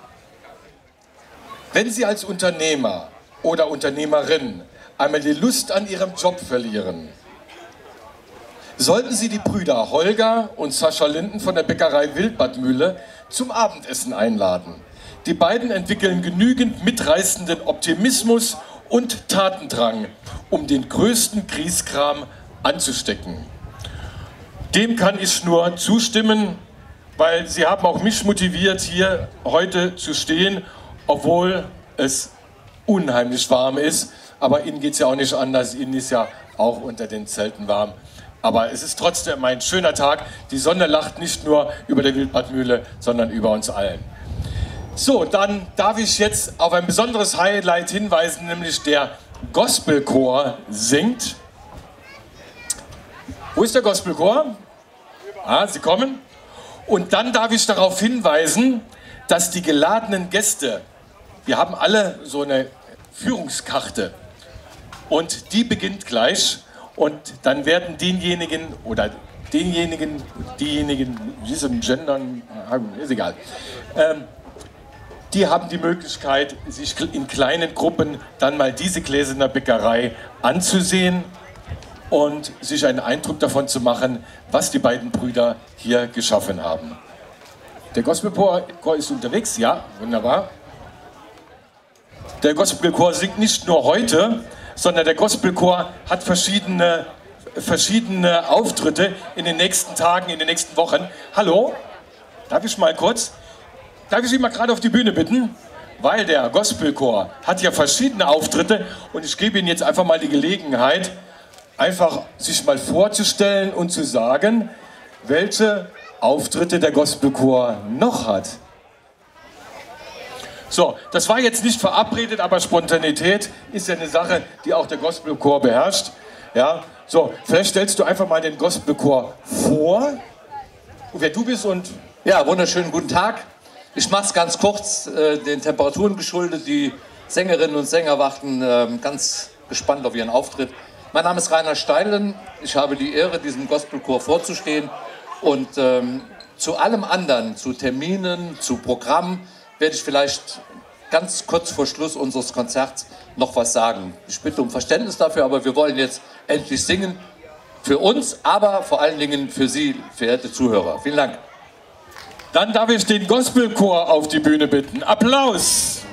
Wenn Sie als Unternehmer oder Unternehmerin einmal die Lust an Ihrem Job verlieren, sollten Sie die Brüder Holger und Sascha Linden von der Bäckerei Wildbad Mühle zum Abendessen einladen. Die beiden entwickeln genügend mitreißenden Optimismus und Tatendrang, um den größten Grieskram anzustecken. Dem kann ich nur zustimmen, weil sie haben auch mich motiviert, hier heute zu stehen, obwohl es unheimlich warm ist. Aber Ihnen geht es ja auch nicht anders, Ihnen ist ja auch unter den Zelten warm. Aber es ist trotzdem ein schöner Tag. Die Sonne lacht nicht nur über der Wildbad Mühle, sondern über uns allen. So, dann darf ich jetzt auf ein besonderes Highlight hinweisen, nämlich der Gospelchor singt. Wo ist der Gospelchor? Ah, Sie kommen. Und dann darf ich darauf hinweisen, dass die geladenen Gäste, wir haben alle so eine Führungskarte und die beginnt gleich. Und dann werden diejenigen, wie so ein Gendern, ist egal, die haben die Möglichkeit, sich in kleinen Gruppen dann mal diese Gläserner Bäckerei anzusehen und sich einen Eindruck davon zu machen, was die beiden Brüder hier geschaffen haben. Der Gospelchor ist unterwegs, ja, wunderbar. Der Gospelchor singt nicht nur heute, sondern der Gospelchor hat verschiedene Auftritte in den nächsten Tagen, in den nächsten Wochen. Hallo, darf ich Sie mal gerade auf die Bühne bitten? Weil der Gospelchor hat ja verschiedene Auftritte und ich gebe Ihnen jetzt einfach mal die Gelegenheit, einfach sich mal vorzustellen und zu sagen, welche Auftritte der Gospelchor noch hat. So, das war jetzt nicht verabredet, aber Spontanität ist ja eine Sache, die auch der Gospelchor beherrscht. Ja, so, vielleicht stellst du einfach mal den Gospelchor vor, wer du bist und... Ja, wunderschönen guten Tag. Ich mache es ganz kurz, den Temperaturen geschuldet. Die Sängerinnen und Sänger warten ganz gespannt auf ihren Auftritt. Mein Name ist Rainer Steinlen. Ich habe die Ehre, diesem Gospelchor vorzustehen. Und zu allem anderen, zu Terminen, zu Programmen, werde ich vielleicht ganz kurz vor Schluss unseres Konzerts noch was sagen. Ich bitte um Verständnis dafür, aber wir wollen jetzt endlich singen. Für uns, aber vor allen Dingen für Sie, verehrte Zuhörer. Vielen Dank. Dann darf ich den Gospelchor auf die Bühne bitten. Applaus!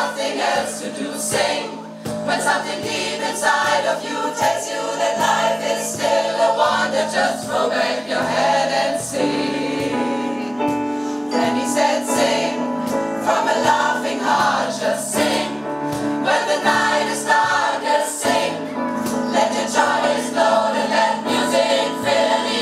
nothing else to do, sing. When something deep inside of you tells you that life is still a wonder, just throw back your head and sing. Then he said, sing from a laughing heart, just sing. When the night is dark, just sing. Let your joy explode and let music fill the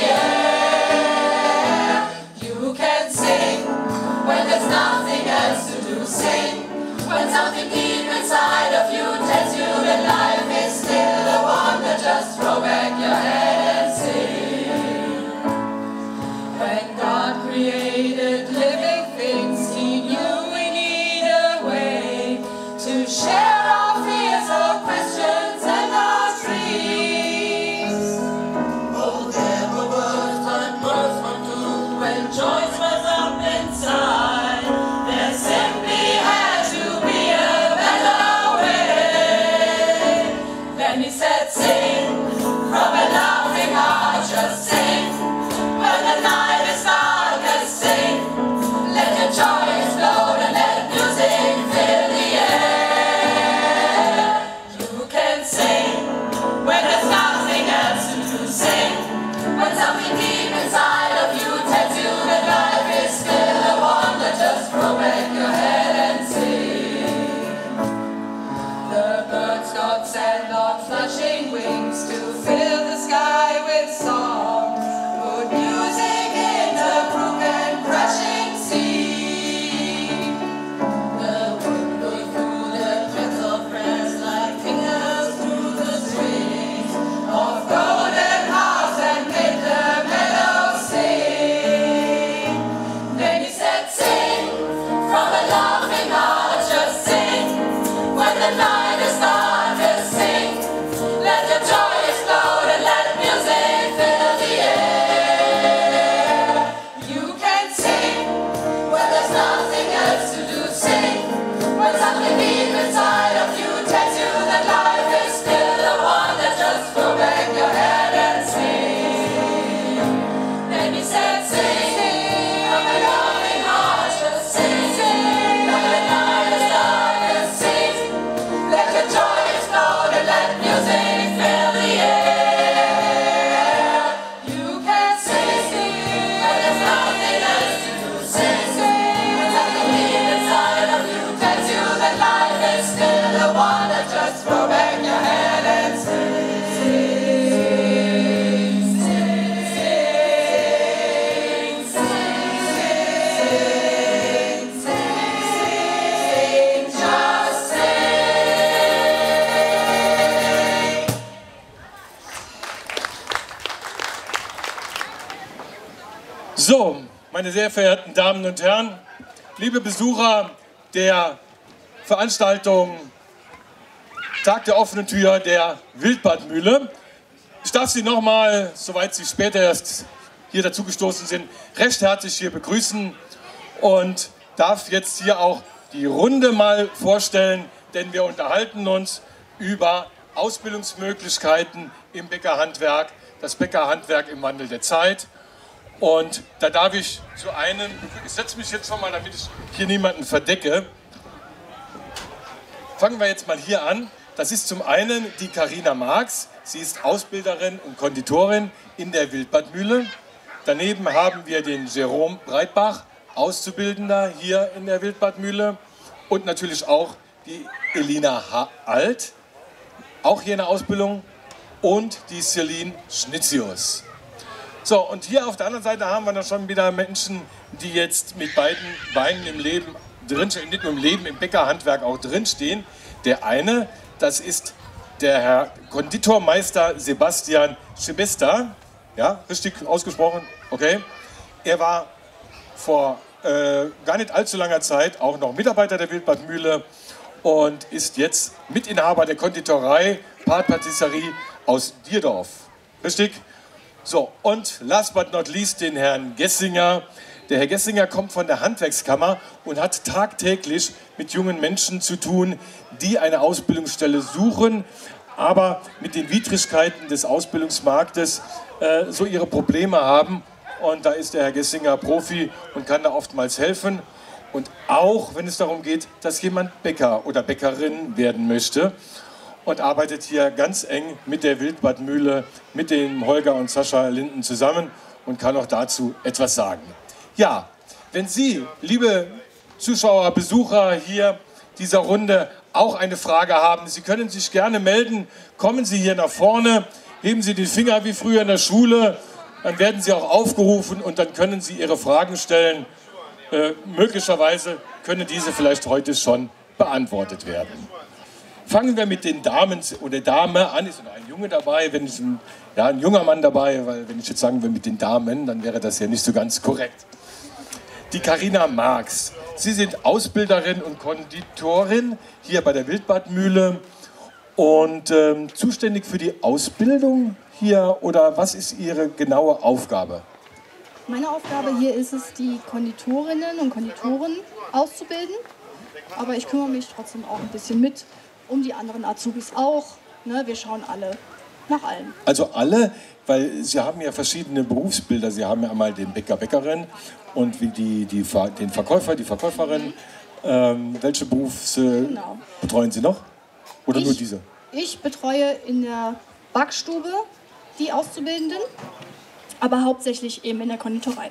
air. You can sing when there's nothing else to do, sing. When something deep inside of you tells you that life is still a wonder, just throw back your head and sing. When God created living things, He knew we need a way to share our fears, our questions, and our dreams. Oh, there were words and words from two when choice was up inside. There simply had to be a better way. Then he said, sing from a laughing heart, just sing. When the night is dark, just sing. Let your joy explode and let music fill the air. You can sing when there's nothing else to do, sing. When something deep inside of you tells you that life is still a wonder, just throw back your head and sing. The birds not send out flashing wings to fill the sky with song. Put music in the brook and crashing sea. The wind goes through the threads of prayers like fingers through the strings of golden harps and make the meadows sing. Then he said, sing from a laughing heart, just sing. When the night is dark, just sing. Let your joy explode and let music fill the air. You can sing when there's nothing else to do, sing. When something deep inside of you tells you that life is still a wonder, just throw back your head and sing. Then he said, sing from a loving heart, just sing. When the night is dark, just sing. Let your joy explode and let music fill the air. You can sing when there's nothing else to do, sing. When something deep inside of you tells you that life is still a wonder, just throw back your head and sing. Sing, sing, sing, sing, sing, just sing. So, meine sehr verehrten Damen und Herren, liebe Besucher der Veranstaltung Tag der offenen Tür der Wildbadmühle, ich darf Sie nochmal, soweit Sie später erst hier dazugestoßen sind, recht herzlich hier begrüßen und darf jetzt hier auch die Runde mal vorstellen, denn wir unterhalten uns über Ausbildungsmöglichkeiten im Bäckerhandwerk, das Bäckerhandwerk im Wandel der Zeit. Und da darf ich zu einem, ich setze mich jetzt schon mal, damit ich hier niemanden verdecke. Fangen wir jetzt mal hier an. Das ist zum einen die Carina Marx. Sie ist Ausbilderin und Konditorin in der Wildbadmühle. Daneben haben wir den Jerome Breitbach, Auszubildender hier in der Wildbadmühle. Und natürlich auch die Elina Alt, auch hier in der Ausbildung. Und die Celine Schnitzius. So, und hier auf der anderen Seite haben wir dann schon wieder Menschen, die jetzt mit beiden Beinen im Leben drinstehen, nicht nur im Leben, im Bäckerhandwerk auch drinstehen. Der eine, das ist der Herr Konditormeister Sebastian Schibesta. Ja, richtig ausgesprochen? Okay. Er war vor gar nicht allzu langer Zeit auch noch Mitarbeiter der Wildbadmühle und ist jetzt Mitinhaber der Konditorei Part Patisserie aus Dierdorf. Richtig? So, und last but not least den Herrn Gessinger. Der Herr Gessinger kommt von der Handwerkskammer und hat tagtäglich mit jungen Menschen zu tun, die eine Ausbildungsstelle suchen, aber mit den Widrigkeiten des Ausbildungsmarktes so ihre Probleme haben. Und da ist der Herr Gessinger Profi und kann da oftmals helfen. und auch wenn es darum geht, dass jemand Bäcker oder Bäckerin werden möchte und arbeitet hier ganz eng mit der Wildbadmühle, mit dem Holger und Sascha Linden zusammen und kann auch dazu etwas sagen. Ja, wenn Sie, liebe Zuschauer, Besucher hier dieser Runde, auch eine Frage haben, Sie können sich gerne melden, kommen Sie hier nach vorne, heben Sie den Finger wie früher in der Schule, dann werden Sie auch aufgerufen und dann können Sie Ihre Fragen stellen. Möglicherweise können diese vielleicht heute schon beantwortet werden. Fangen wir mit den Damen oder Dame an. Ist noch ein Junge dabei, wenn ich ein junger Mann dabei, weil wenn ich jetzt sagen will mit den Damen, dann wäre das ja nicht so ganz korrekt. Die Carina Marx. Sie sind Ausbilderin und Konditorin hier bei der Wildbadmühle und zuständig für die Ausbildung hier, oder was ist Ihre genaue Aufgabe? Meine Aufgabe hier ist es, die Konditorinnen und Konditoren auszubilden. Aber ich kümmere mich trotzdem auch ein bisschen mit um die anderen Azubis auch. Ne? Wir schauen alle nach allen. Also alle, weil Sie haben ja verschiedene Berufsbilder. Sie haben ja einmal den Bäcker, Bäckerin und den Verkäufer, die Verkäuferin. Welche Berufe betreuen Sie noch? Oder nur diese? Ich betreue in der Backstube die Auszubildenden, aber hauptsächlich eben in der Konditorei.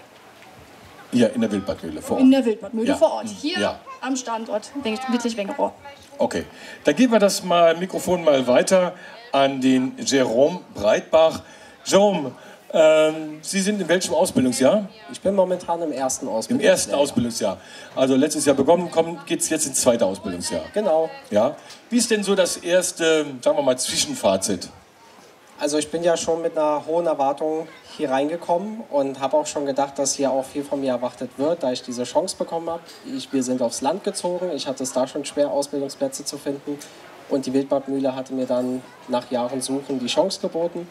Ja, in der Wildbadmühle vor Ort. In der Wildbadmühle Ja. vor Ort. Hier am Standort Wittlich-Wengerohr. Okay, dann geben wir das Mikrofon mal weiter an den Jérôme Breitbach. Jérôme, Sie sind in welchem Ausbildungsjahr? Ich bin momentan im ersten Ausbildungsjahr. Im ersten Ausbildungsjahr. Also letztes Jahr begonnen, geht es jetzt ins zweite Ausbildungsjahr. Genau. Ja. Wie ist denn so das erste, sagen wir mal, Zwischenfazit? Also ich bin ja schon mit einer hohen Erwartung hier reingekommen und habe auch schon gedacht, dass hier auch viel von mir erwartet wird, da ich diese Chance bekommen habe. Wir sind aufs Land gezogen, ich hatte es da schon schwer, Ausbildungsplätze zu finden. Und die Wildbadmühle hatte mir dann nach Jahren Suchen die Chance geboten.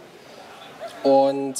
Und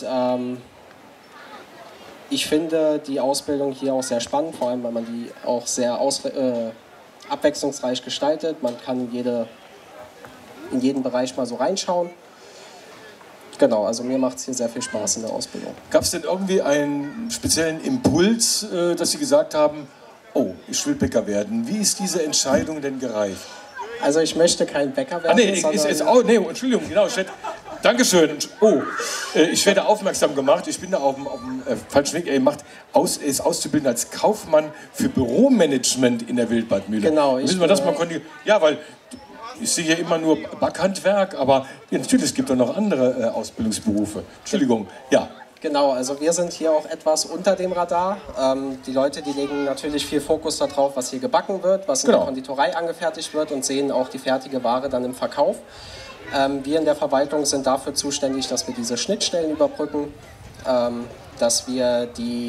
ich finde die Ausbildung hier auch sehr spannend, vor allem weil man die auch sehr abwechslungsreich gestaltet. Man kann in jeden Bereich mal so reinschauen. Genau, also mir macht es hier sehr viel Spaß in der Ausbildung. Gab es denn irgendwie einen speziellen Impuls, dass Sie gesagt haben, oh, ich will Bäcker werden? Wie ist diese Entscheidung denn gereift? Also ich möchte kein Bäcker werden, Entschuldigung, genau. Dankeschön. Oh, ich werde aufmerksam gemacht. Ich bin da auf dem falschen Weg. Er ist auszubilden als Kaufmann für Büromanagement in der Wildbadmühle. Genau. Weil ich sehe hier immer nur Backhandwerk, aber ja, natürlich, es gibt auch noch andere Ausbildungsberufe. Entschuldigung, ja. Genau, also wir sind hier auch etwas unter dem Radar. Die Leute, die legen natürlich viel Fokus darauf, was hier gebacken wird, was in der Konditorei angefertigt wird und sehen auch die fertige Ware dann im Verkauf. Wir in der Verwaltung sind dafür zuständig, dass wir diese Schnittstellen überbrücken, dass wir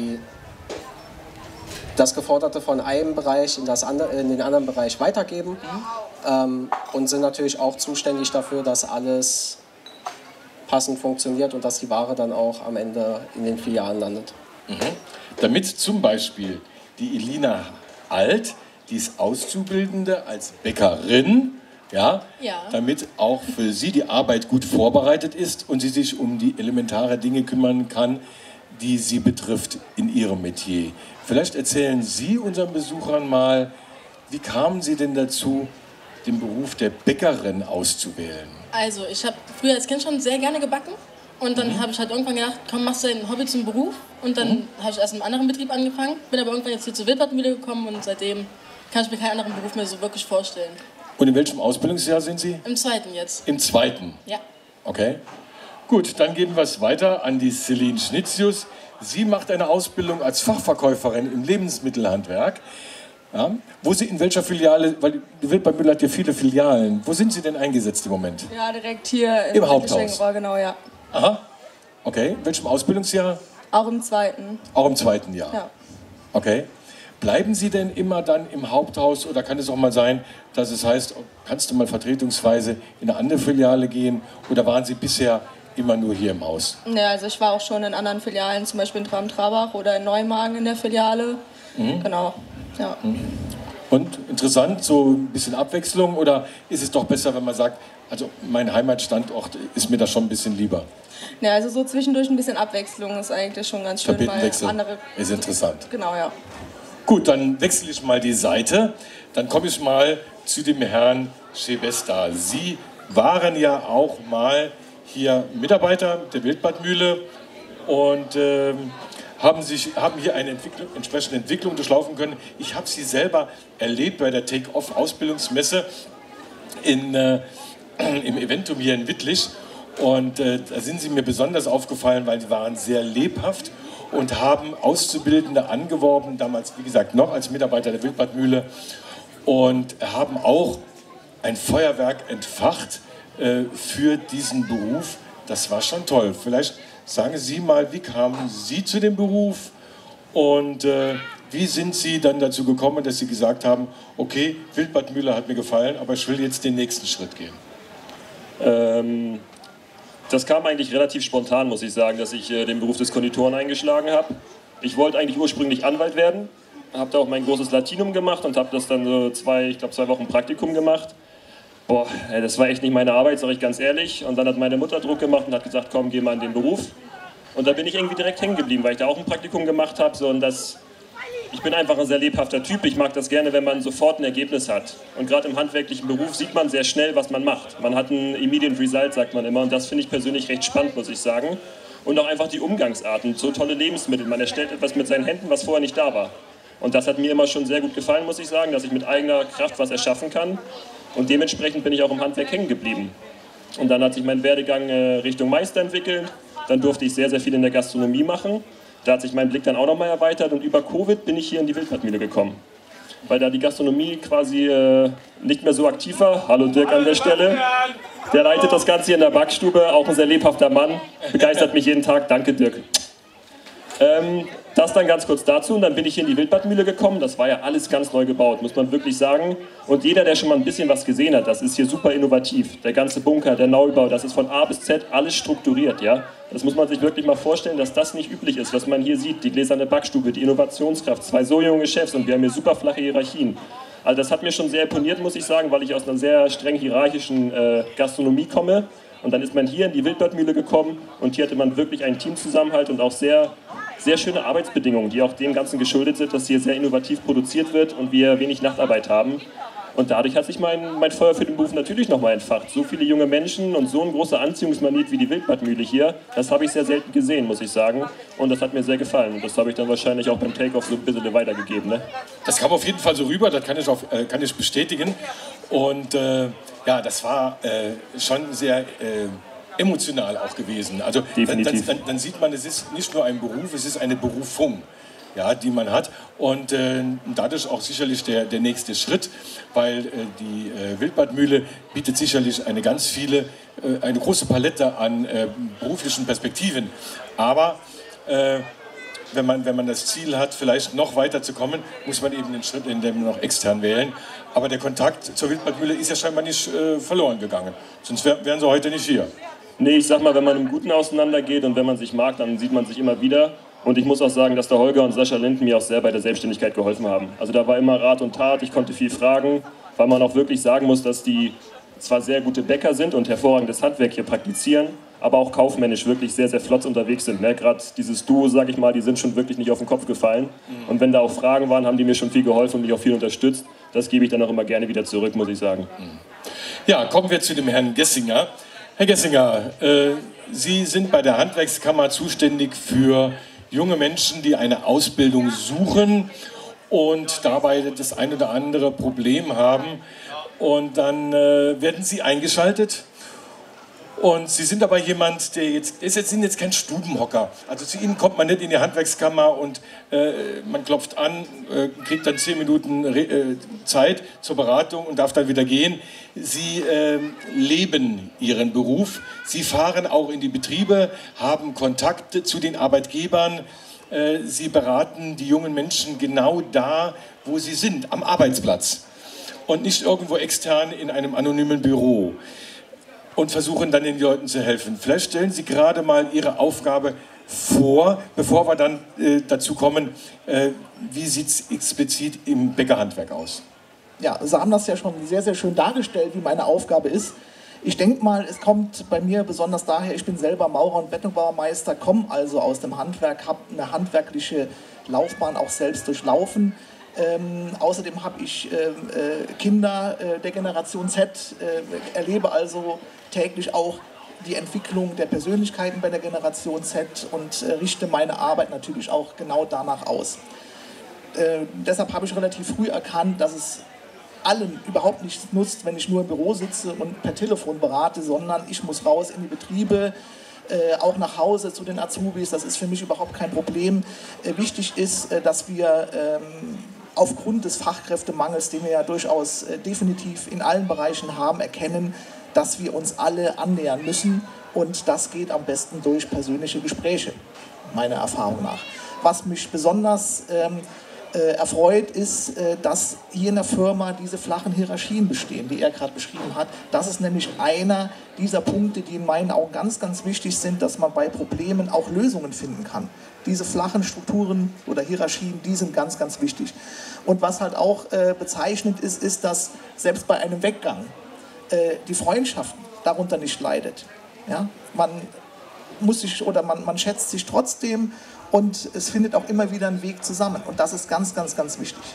das Geforderte von einem Bereich in den anderen Bereich weitergeben und sind natürlich auch zuständig dafür, dass alles passend funktioniert und dass die Ware dann auch am Ende in den Filialen landet. Mhm. Damit zum Beispiel die Elina Alt, die ist Auszubildende als Bäckerin, damit auch für sie die Arbeit gut vorbereitet ist und sie sich um die elementaren Dinge kümmern kann, die sie betrifft in ihrem Metier. Vielleicht erzählen Sie unseren Besuchern mal, wie kamen Sie denn dazu, den Beruf der Bäckerin auszuwählen? Also ich habe früher als Kind schon sehr gerne gebacken und dann habe ich halt irgendwann gedacht, komm, machst du dein Hobby zum Beruf, und dann habe ich erst in einem anderen Betrieb angefangen, bin aber irgendwann jetzt hier zur Wildbadmühle gekommen und seitdem kann ich mir keinen anderen Beruf mehr so wirklich vorstellen. Und in welchem Ausbildungsjahr sind Sie? Im zweiten jetzt. Im zweiten? Ja. Okay. Gut, dann geben wir es weiter an die Celine Schnitzius. Sie macht eine Ausbildung als Fachverkäuferin im Lebensmittelhandwerk. Ja, in welcher Filiale, weil die Wildbadmühle hat ja viele Filialen, wo sind Sie denn eingesetzt im Moment? Ja, direkt hier im Haupthaus. Genau, ja. Aha, okay. In welchem Ausbildungsjahr? Auch im zweiten. Auch im zweiten Jahr? Ja. Okay. Bleiben Sie denn immer dann im Haupthaus oder kann es auch mal sein, dass es heißt, kannst du mal vertretungsweise in eine andere Filiale gehen, oder waren Sie bisher immer nur hier im Haus? Ja, also ich war auch schon in anderen Filialen, zum Beispiel in Traben-Trabach oder in Neumagen in der Filiale. Genau, ja. Und interessant, so ein bisschen Abwechslung, oder ist es doch besser, wenn man sagt, also mein Heimatstandort ist mir da schon ein bisschen lieber? Ja, also so zwischendurch ein bisschen Abwechslung ist eigentlich schon ganz schön. Tapetenwechsel andere ist interessant. Genau, ja. Gut, dann wechsle ich mal die Seite. Dann komme ich mal zu dem Herrn Schebesta. Sie waren ja auch mal hier Mitarbeiter der Wildbadmühle und haben hier eine entsprechende Entwicklung durchlaufen können. Ich habe sie selber erlebt bei der Take-Off-Ausbildungsmesse im Eventum hier in Wittlich. Und da sind sie mir besonders aufgefallen, weil sie waren sehr lebhaft und haben Auszubildende angeworben, damals wie gesagt noch als Mitarbeiter der Wildbadmühle, und haben auch ein Feuerwerk entfacht für diesen Beruf. Das war schon toll. Vielleicht sagen Sie mal, wie kamen Sie zu dem Beruf und wie sind Sie dann dazu gekommen, dass Sie gesagt haben, okay, Wildbadmühle hat mir gefallen, aber ich will jetzt den nächsten Schritt gehen? Das kam eigentlich relativ spontan, muss ich sagen, dass ich den Beruf des Konditoren eingeschlagen habe. Ich wollte eigentlich ursprünglich Anwalt werden, habe da auch mein großes Latinum gemacht und habe das dann so zwei Wochen Praktikum gemacht. Boah, das war echt nicht meine Arbeit, sage ich ganz ehrlich. Und dann hat meine Mutter Druck gemacht und hat gesagt, komm, geh mal in den Beruf. Und da bin ich irgendwie direkt hängen geblieben, weil ich da auch ein Praktikum gemacht habe. So, und ich bin einfach ein sehr lebhafter Typ. Ich mag das gerne, wenn man sofort ein Ergebnis hat. Und gerade im handwerklichen Beruf sieht man sehr schnell, was man macht. Man hat ein Immediate Result, sagt man immer. Und das finde ich persönlich recht spannend, muss ich sagen. Und auch einfach die Umgangsarten, so tolle Lebensmittel. Man erstellt etwas mit seinen Händen, was vorher nicht da war. Und das hat mir immer schon sehr gut gefallen, muss ich sagen, dass ich mit eigener Kraft was erschaffen kann. Und dementsprechend bin ich auch im Handwerk hängen geblieben. Und dann hat sich mein Werdegang Richtung Meister entwickelt. Dann durfte ich sehr, sehr viel in der Gastronomie machen. Da hat sich mein Blick dann auch nochmal erweitert. Und über Covid bin ich hier in die Wildbadmühle gekommen. Weil da die Gastronomie quasi nicht mehr so aktiv war. Hallo Dirk an der Stelle. Der leitet das Ganze hier in der Backstube. Auch ein sehr lebhafter Mann. Begeistert mich jeden Tag. Danke Dirk. Das dann ganz kurz dazu und dann bin ich hier in die Wildbadmühle gekommen. Das war ja alles ganz neu gebaut, muss man wirklich sagen. Und jeder, der schon mal ein bisschen was gesehen hat, das ist hier super innovativ. Der ganze Bunker, der Neubau, das ist von A bis Z alles strukturiert, ja. Das muss man sich wirklich mal vorstellen, dass das nicht üblich ist, was man hier sieht. Die gläserne Backstube, die Innovationskraft, 2 so junge Chefs und wir haben hier super flache Hierarchien. Also das hat mir schon sehr imponiert, muss ich sagen, weil ich aus einer sehr streng hierarchischen Gastronomie komme. Und dann ist man hier in die Wildbadmühle gekommen und hier hatte man wirklich einen Teamzusammenhalt und auch sehr schöne Arbeitsbedingungen, die auch dem Ganzen geschuldet sind, dass hier sehr innovativ produziert wird und wir wenig Nachtarbeit haben. Und dadurch hat sich mein Feuer für den Beruf natürlich nochmal entfacht. So viele junge Menschen und so ein großer Anziehungsmagnet wie die Wildbadmühle hier, das habe ich sehr selten gesehen, muss ich sagen. Und das hat mir sehr gefallen. Und das habe ich dann wahrscheinlich auch beim Take-Off so ein bisschen weitergegeben. Ne? Das kam auf jeden Fall so rüber, das kann ich bestätigen. Und ja, das war schon sehr emotional auch gewesen. Also dann sieht man, es ist nicht nur ein Beruf, es ist eine Berufung, ja, die man hat und dadurch auch sicherlich der nächste Schritt, weil die Wildbadmühle bietet sicherlich eine große Palette an beruflichen Perspektiven, aber wenn man das Ziel hat, vielleicht noch weiter zu kommen, muss man eben den Schritt in dem noch extern wählen. Aber der Kontakt zur Wildbadmühle ist ja scheinbar nicht verloren gegangen, sonst wären sie heute nicht hier. Nee, ich sag mal, wenn man im Guten auseinandergeht und wenn man sich mag, dann sieht man sich immer wieder. Und ich muss auch sagen, dass der Holger und Sascha Linden mir auch sehr bei der Selbstständigkeit geholfen haben. Also da war immer Rat und Tat, ich konnte viel fragen, weil man auch wirklich sagen muss, dass die zwar sehr gute Bäcker sind und hervorragendes Handwerk hier praktizieren, aber auch kaufmännisch wirklich sehr, sehr flott unterwegs sind. Ne? Gerade dieses Duo, sag ich mal, die sind schon wirklich nicht auf den Kopf gefallen. Und wenn da auch Fragen waren, haben die mir schon viel geholfen und mich auch viel unterstützt. Das gebe ich dann auch immer gerne wieder zurück, muss ich sagen. Ja, kommen wir zu dem Herrn Gessinger. Herr Gessinger, Sie sind bei der Handwerkskammer zuständig für junge Menschen, die eine Ausbildung suchen und dabei das ein oder andere Problem haben. Und dann werden Sie eingeschaltet. Und Sie sind aber jemand, sind jetzt kein Stubenhocker. Also zu Ihnen kommt man nicht in die Handwerkskammer und man klopft an, kriegt dann 10 Minuten Zeit zur Beratung und darf dann wieder gehen. Sie leben Ihren Beruf. Sie fahren auch in die Betriebe, haben Kontakte zu den Arbeitgebern. Sie beraten die jungen Menschen genau da, wo sie sind, am Arbeitsplatz. Und nicht irgendwo extern in einem anonymen Büro. Und versuchen dann den Leuten zu helfen. Vielleicht stellen Sie gerade mal Ihre Aufgabe vor, bevor wir dann dazu kommen, wie sieht es explizit im Bäckerhandwerk aus? Ja, Sie haben das ja schon sehr, sehr schön dargestellt, wie meine Aufgabe ist. Ich denke mal, es kommt bei mir besonders daher, ich bin selber Maurer und Betonbaumeister, komme also aus dem Handwerk, habe eine handwerkliche Laufbahn auch selbst durchlaufen. Außerdem habe ich Kinder der Generation Z, erlebe also täglich auch die Entwicklung der Persönlichkeiten bei der Generation Z und richte meine Arbeit natürlich auch genau danach aus. Deshalb habe ich relativ früh erkannt, dass es allen überhaupt nichts nutzt, wenn ich nur im Büro sitze und per Telefon berate, sondern ich muss raus in die Betriebe, auch nach Hause zu den Azubis. Das ist für mich überhaupt kein Problem. Wichtig ist, dass wir aufgrund des Fachkräftemangels, den wir ja durchaus definitiv in allen Bereichen haben, erkennen, dass wir uns alle annähern müssen. Und das geht am besten durch persönliche Gespräche, meiner Erfahrung nach. Was mich besonders erfreut, ist, dass hier in der Firma diese flachen Hierarchien bestehen, die er gerade beschrieben hat. Das ist nämlich einer dieser Punkte, die in meinen Augen ganz, ganz wichtig sind, dass man bei Problemen auch Lösungen finden kann. Diese flachen Strukturen oder Hierarchien, die sind ganz, ganz wichtig. Und was halt auch bezeichnend ist, ist, dass selbst bei einem Weggang die Freundschaft darunter nicht leidet. Ja? Man muss sich oder man schätzt sich trotzdem und es findet auch immer wieder einen Weg zusammen. Und das ist ganz, ganz, ganz wichtig.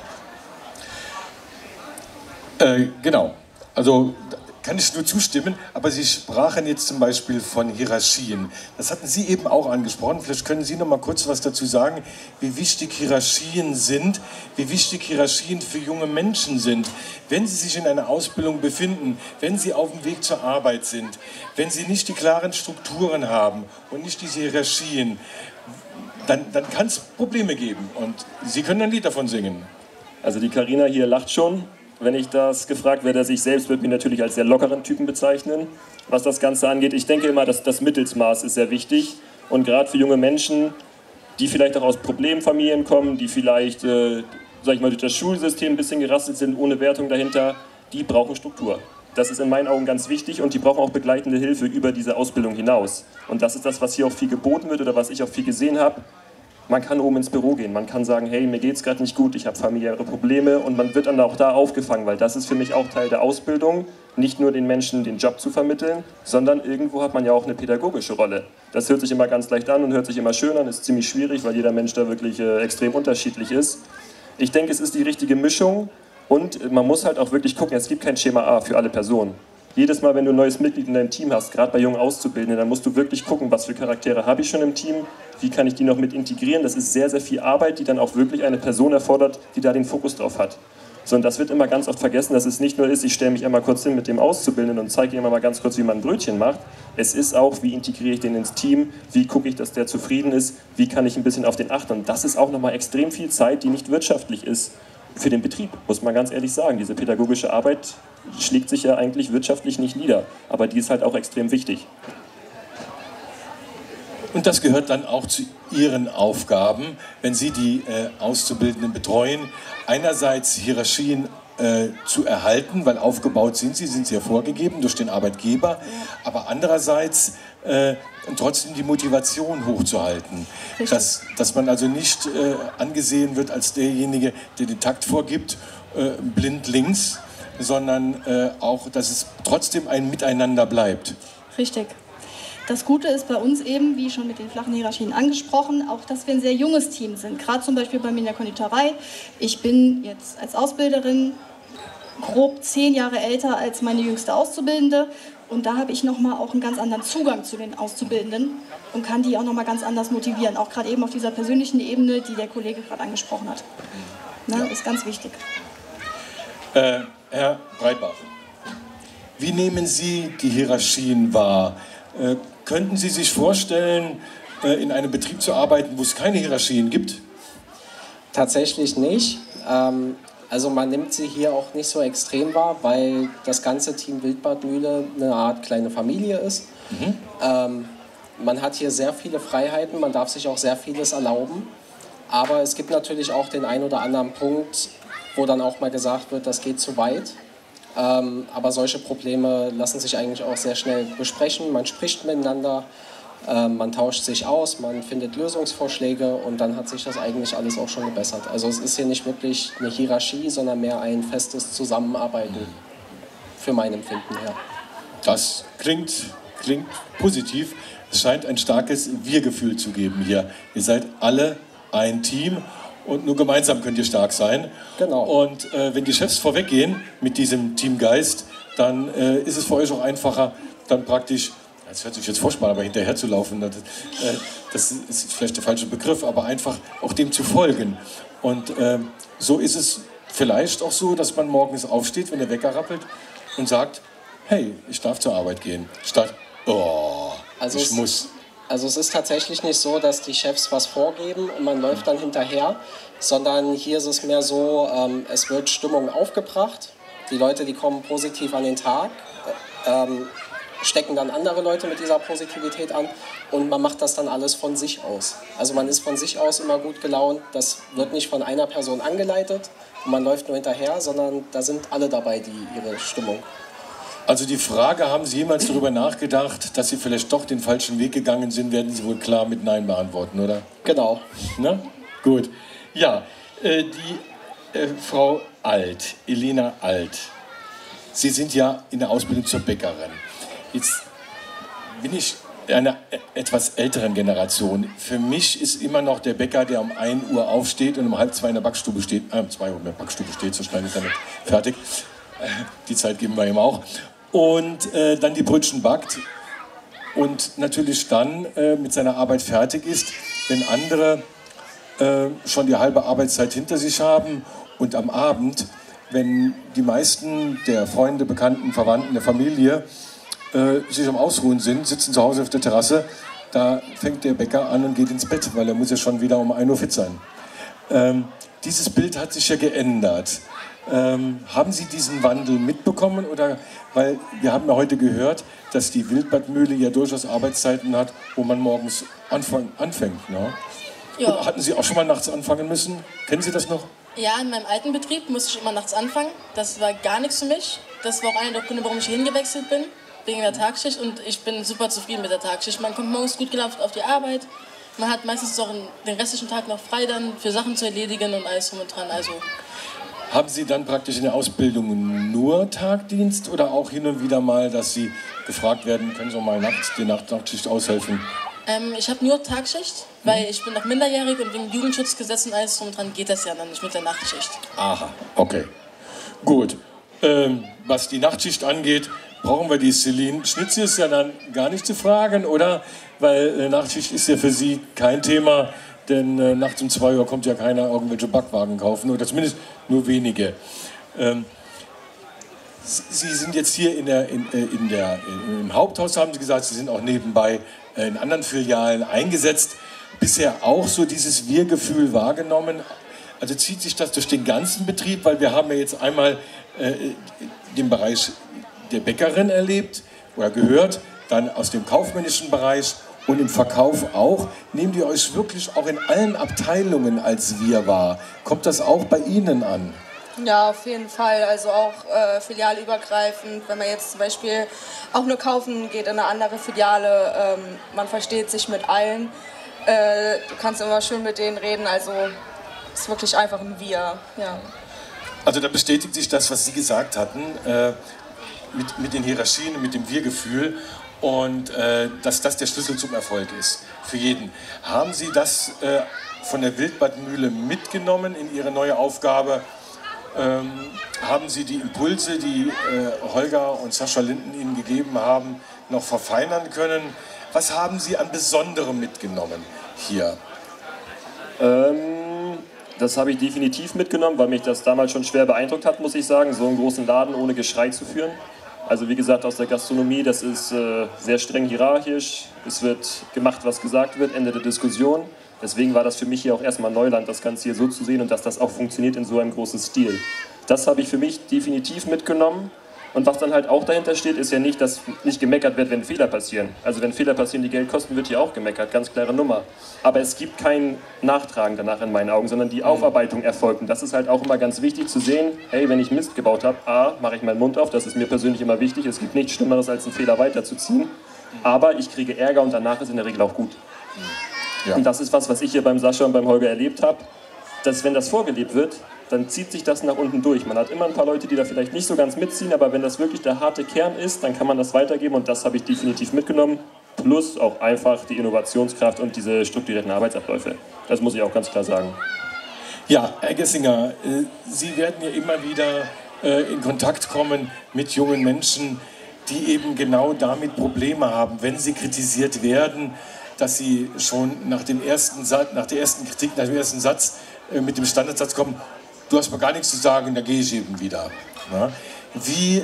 Genau. Also kann ich nur zustimmen, aber Sie sprachen jetzt zum Beispiel von Hierarchien. Das hatten Sie eben auch angesprochen. Vielleicht können Sie noch mal kurz was dazu sagen, wie wichtig Hierarchien sind, wie wichtig Hierarchien für junge Menschen sind. Wenn sie sich in einer Ausbildung befinden, wenn sie auf dem Weg zur Arbeit sind, wenn sie nicht die klaren Strukturen haben und nicht diese Hierarchien, dann kann es Probleme geben. Und Sie können ein Lied davon singen. Also die Carina hier lacht schon. Wenn ich das gefragt werde, ich selbst würde mich natürlich als sehr lockeren Typen bezeichnen, was das Ganze angeht. Ich denke immer, dass das Mittelsmaß ist sehr wichtig. Und gerade für junge Menschen, die vielleicht auch aus Problemfamilien kommen, die vielleicht, sag ich mal, durch das Schulsystem ein bisschen gerastet sind, ohne Wertung dahinter, die brauchen Struktur. Das ist in meinen Augen ganz wichtig und die brauchen auch begleitende Hilfe über diese Ausbildung hinaus. Und das ist das, was hier auch viel geboten wird oder was ich auch viel gesehen habe. Man kann oben ins Büro gehen, man kann sagen, hey, mir geht's gerade nicht gut, ich habe familiäre Probleme und man wird dann auch da aufgefangen, weil das ist für mich auch Teil der Ausbildung, nicht nur den Menschen den Job zu vermitteln, sondern irgendwo hat man ja auch eine pädagogische Rolle. Das hört sich immer ganz leicht an und hört sich immer schön an, ist ziemlich schwierig, weil jeder Mensch da wirklich extrem unterschiedlich ist. Ich denke, es ist die richtige Mischung und man muss halt auch wirklich gucken, es gibt kein Schema A für alle Personen. Jedes Mal, wenn du ein neues Mitglied in deinem Team hast, gerade bei jungen Auszubildenden, dann musst du wirklich gucken, was für Charaktere habe ich schon im Team, wie kann ich die noch mit integrieren. Das ist sehr, sehr viel Arbeit, die dann auch wirklich eine Person erfordert, die da den Fokus drauf hat. So, und das wird immer ganz oft vergessen, dass es nicht nur ist, ich stelle mich einmal kurz hin mit dem Auszubildenden und zeige ihm mal ganz kurz, wie man ein Brötchen macht. Es ist auch, wie integriere ich den ins Team, wie gucke ich, dass der zufrieden ist, wie kann ich ein bisschen auf den achten. Und das ist auch nochmal extrem viel Zeit, die nicht wirtschaftlich ist für den Betrieb, muss man ganz ehrlich sagen. Diese pädagogische Arbeit schlägt sich ja eigentlich wirtschaftlich nicht nieder, aber die ist halt auch extrem wichtig. Und das gehört dann auch zu Ihren Aufgaben, wenn Sie die Auszubildenden betreuen, einerseits Hierarchien zu erhalten, weil aufgebaut sind sie ja vorgegeben durch den Arbeitgeber, aber andererseits trotzdem die Motivation hochzuhalten, dass man also nicht angesehen wird als derjenige, der den Takt vorgibt, blind links, sondern auch, dass es trotzdem ein Miteinander bleibt. Richtig. Das Gute ist bei uns eben, wie schon mit den flachen Hierarchien angesprochen, auch, dass wir ein sehr junges Team sind. Gerade zum Beispiel bei mir in der Konditorei. Ich bin jetzt als Ausbilderin grob 10 Jahre älter als meine jüngste Auszubildende. Und da habe ich nochmal auch einen ganz anderen Zugang zu den Auszubildenden und kann die auch nochmal ganz anders motivieren. Auch gerade eben auf dieser persönlichen Ebene, die der Kollege gerade angesprochen hat. Na, ist ganz wichtig. Herr Breitbach, wie nehmen Sie die Hierarchien wahr? Könnten Sie sich vorstellen, in einem Betrieb zu arbeiten, wo es keine Hierarchien gibt? Tatsächlich nicht. Also man nimmt sie hier auch nicht so extrem wahr, weil das ganze Team Wildbadmühle eine Art kleine Familie ist. Man hat hier sehr viele Freiheiten, man darf sich auch sehr vieles erlauben. Aber es gibt natürlich auch den einen oder anderen Punkt, wo dann auch mal gesagt wird, das geht zu weit. Aber solche Probleme lassen sich eigentlich auch sehr schnell besprechen. Man spricht miteinander, man tauscht sich aus, man findet Lösungsvorschläge und dann hat sich das eigentlich alles auch schon gebessert. Also es ist hier nicht wirklich eine Hierarchie, sondern mehr ein festes Zusammenarbeiten für mein Empfinden her. Das klingt positiv. Es scheint ein starkes Wir-Gefühl zu geben hier. Ihr seid alle ein Team und nur gemeinsam könnt ihr stark sein. Genau. Und wenn die Chefs vorweggehen mit diesem Teamgeist, dann ist es für euch auch einfacher, dann praktisch, das hört sich jetzt furchtbar, aber hinterher zu laufen, das ist vielleicht der falsche Begriff, aber einfach auch dem zu folgen. Und so ist es vielleicht auch so, dass man morgens aufsteht, wenn der Wecker rappelt und sagt, hey, ich darf zur Arbeit gehen, statt, oh, also ich muss. Also es ist tatsächlich nicht so, dass die Chefs was vorgeben und man läuft dann hinterher, sondern hier ist es mehr so, es wird Stimmung aufgebracht, die Leute, die kommen positiv an den Tag, stecken dann andere Leute mit dieser Positivität an und man macht das dann alles von sich aus. Also man ist von sich aus immer gut gelaunt, das wird nicht von einer Person angeleitet und man läuft nur hinterher, sondern da sind alle dabei, die ihre Stimmung. Also die Frage, haben Sie jemals darüber nachgedacht, dass Sie vielleicht doch den falschen Weg gegangen sind, werden Sie wohl klar mit Nein beantworten, oder? Genau. Na? Gut. Ja, die Frau Alt, Elena Alt, Sie sind ja in der Ausbildung zur Bäckerin. Jetzt bin ich einer etwas älteren Generation. Für mich ist immer noch der Bäcker, der um 1 Uhr aufsteht und um 1:30 in der Backstube steht, 2 Uhr in der Backstube steht, so schnell ist er nicht fertig. Die Zeit geben wir ihm auch. Und dann die Brötchen backt und natürlich dann mit seiner Arbeit fertig ist, wenn andere schon die halbe Arbeitszeit hinter sich haben und am Abend, wenn die meisten der Freunde, Bekannten, Verwandten, der Familie sich am Ausruhen sind, sitzen zu Hause auf der Terrasse, da fängt der Bäcker an und geht ins Bett, weil er muss ja schon wieder um 1 Uhr fit sein. Dieses Bild hat sich ja geändert. Haben Sie diesen Wandel mitbekommen? Oder, weil wir haben ja heute gehört, dass die Wildbadmühle ja durchaus Arbeitszeiten hat, wo man morgens anfängt. Ne? Ja. Hatten Sie auch schon mal nachts anfangen müssen? Kennen Sie das noch? Ja, in meinem alten Betrieb musste ich immer nachts anfangen. Das war gar nichts für mich. Das war auch einer der Gründe, warum ich hier hingewechselt bin, wegen der Tagschicht. Und ich bin super zufrieden mit der Tagschicht. Man kommt morgens gut gelaufen auf die Arbeit. Man hat meistens auch den restlichen Tag noch frei dann für Sachen zu erledigen und alles drum und dran. Also haben Sie dann praktisch in der Ausbildung nur Tagdienst oder auch hin und wieder mal, dass Sie gefragt werden, können Sie auch mal nachts die Nachtschicht aushelfen? Ich habe nur Tagschicht, weil ich bin noch minderjährig und wegen Jugendschutzgesetz und alles drum und dran geht das ja dann nicht mit der Nachtschicht. Aha, okay. Gut. Was die Nachtschicht angeht, brauchen wir die Celine Schnitzi ist ja dann gar nicht zu fragen, oder? Weil Nachtschicht ist ja für Sie kein Thema. Denn nachts um 2 Uhr kommt ja keiner irgendwelche Backwagen kaufen, oder zumindest nur wenige. Sie sind jetzt hier im Haupthaus, haben Sie gesagt, Sie sind auch nebenbei in anderen Filialen eingesetzt. Bisher auch so dieses Wir-Gefühl wahrgenommen? Also zieht sich das durch den ganzen Betrieb? Weil wir haben ja jetzt einmal den Bereich der Bäckerin erlebt oder gehört, dann aus dem kaufmännischen Bereich. Und im Verkauf auch. Nehmt ihr euch wirklich auch in allen Abteilungen als Wir wahr? Kommt das auch bei Ihnen an? Ja, auf jeden Fall. Also auch filialübergreifend. Wenn man jetzt zum Beispiel auch nur kaufen geht in eine andere Filiale, man versteht sich mit allen. Du kannst immer schön mit denen reden. Also es ist wirklich einfach ein Wir. Ja. Also da bestätigt sich das, was Sie gesagt hatten, mit den Hierarchien, mit dem Wir-Gefühl. Und dass das der Schlüssel zum Erfolg ist, für jeden. Haben Sie das von der Wildbadmühle mitgenommen in Ihre neue Aufgabe? Haben Sie die Impulse, die Holger und Sascha Linden Ihnen gegeben haben, noch verfeinern können? Was haben Sie an Besonderem mitgenommen hier? Das habe ich definitiv mitgenommen, weil mich das damals schon schwer beeindruckt hat, muss ich sagen, so einen großen Laden ohne Geschrei zu führen. Also wie gesagt, aus der Gastronomie, das ist sehr streng hierarchisch. Es wird gemacht, was gesagt wird, Ende der Diskussion. Deswegen war das für mich hier auch erstmal Neuland, das Ganze hier so zu sehen und dass das auch funktioniert in so einem großen Stil. Das habe ich für mich definitiv mitgenommen. Und was dann halt auch dahinter steht, ist ja nicht, dass nicht gemeckert wird, wenn Fehler passieren. Also wenn Fehler passieren, die Geld kosten, wird hier auch gemeckert, ganz klare Nummer. Aber es gibt kein Nachtragen danach in meinen Augen, sondern die Aufarbeitung erfolgt. Und das ist halt auch immer ganz wichtig zu sehen, hey, wenn ich Mist gebaut habe, A, mache ich meinen Mund auf, das ist mir persönlich immer wichtig. Es gibt nichts Schlimmeres, als einen Fehler weiterzuziehen. Aber ich kriege Ärger und danach ist in der Regel auch gut. Ja. Und das ist was ich hier beim Sascha und beim Holger erlebt habe, dass wenn das vorgelebt wird, dann zieht sich das nach unten durch. Man hat immer ein paar Leute, die da vielleicht nicht so ganz mitziehen, aber wenn das wirklich der harte Kern ist, dann kann man das weitergeben und das habe ich definitiv mitgenommen. Plus auch einfach die Innovationskraft und diese strukturierten Arbeitsabläufe. Das muss ich auch ganz klar sagen. Ja, Herr Gessinger, Sie werden ja immer wieder in Kontakt kommen mit jungen Menschen, die eben genau damit Probleme haben, wenn sie kritisiert werden, dass sie schon nach der ersten Kritik, nach dem ersten Satz mit dem Standardsatz kommen, du hast mir gar nichts zu sagen, dann gehe ich eben wieder. Ja? Wie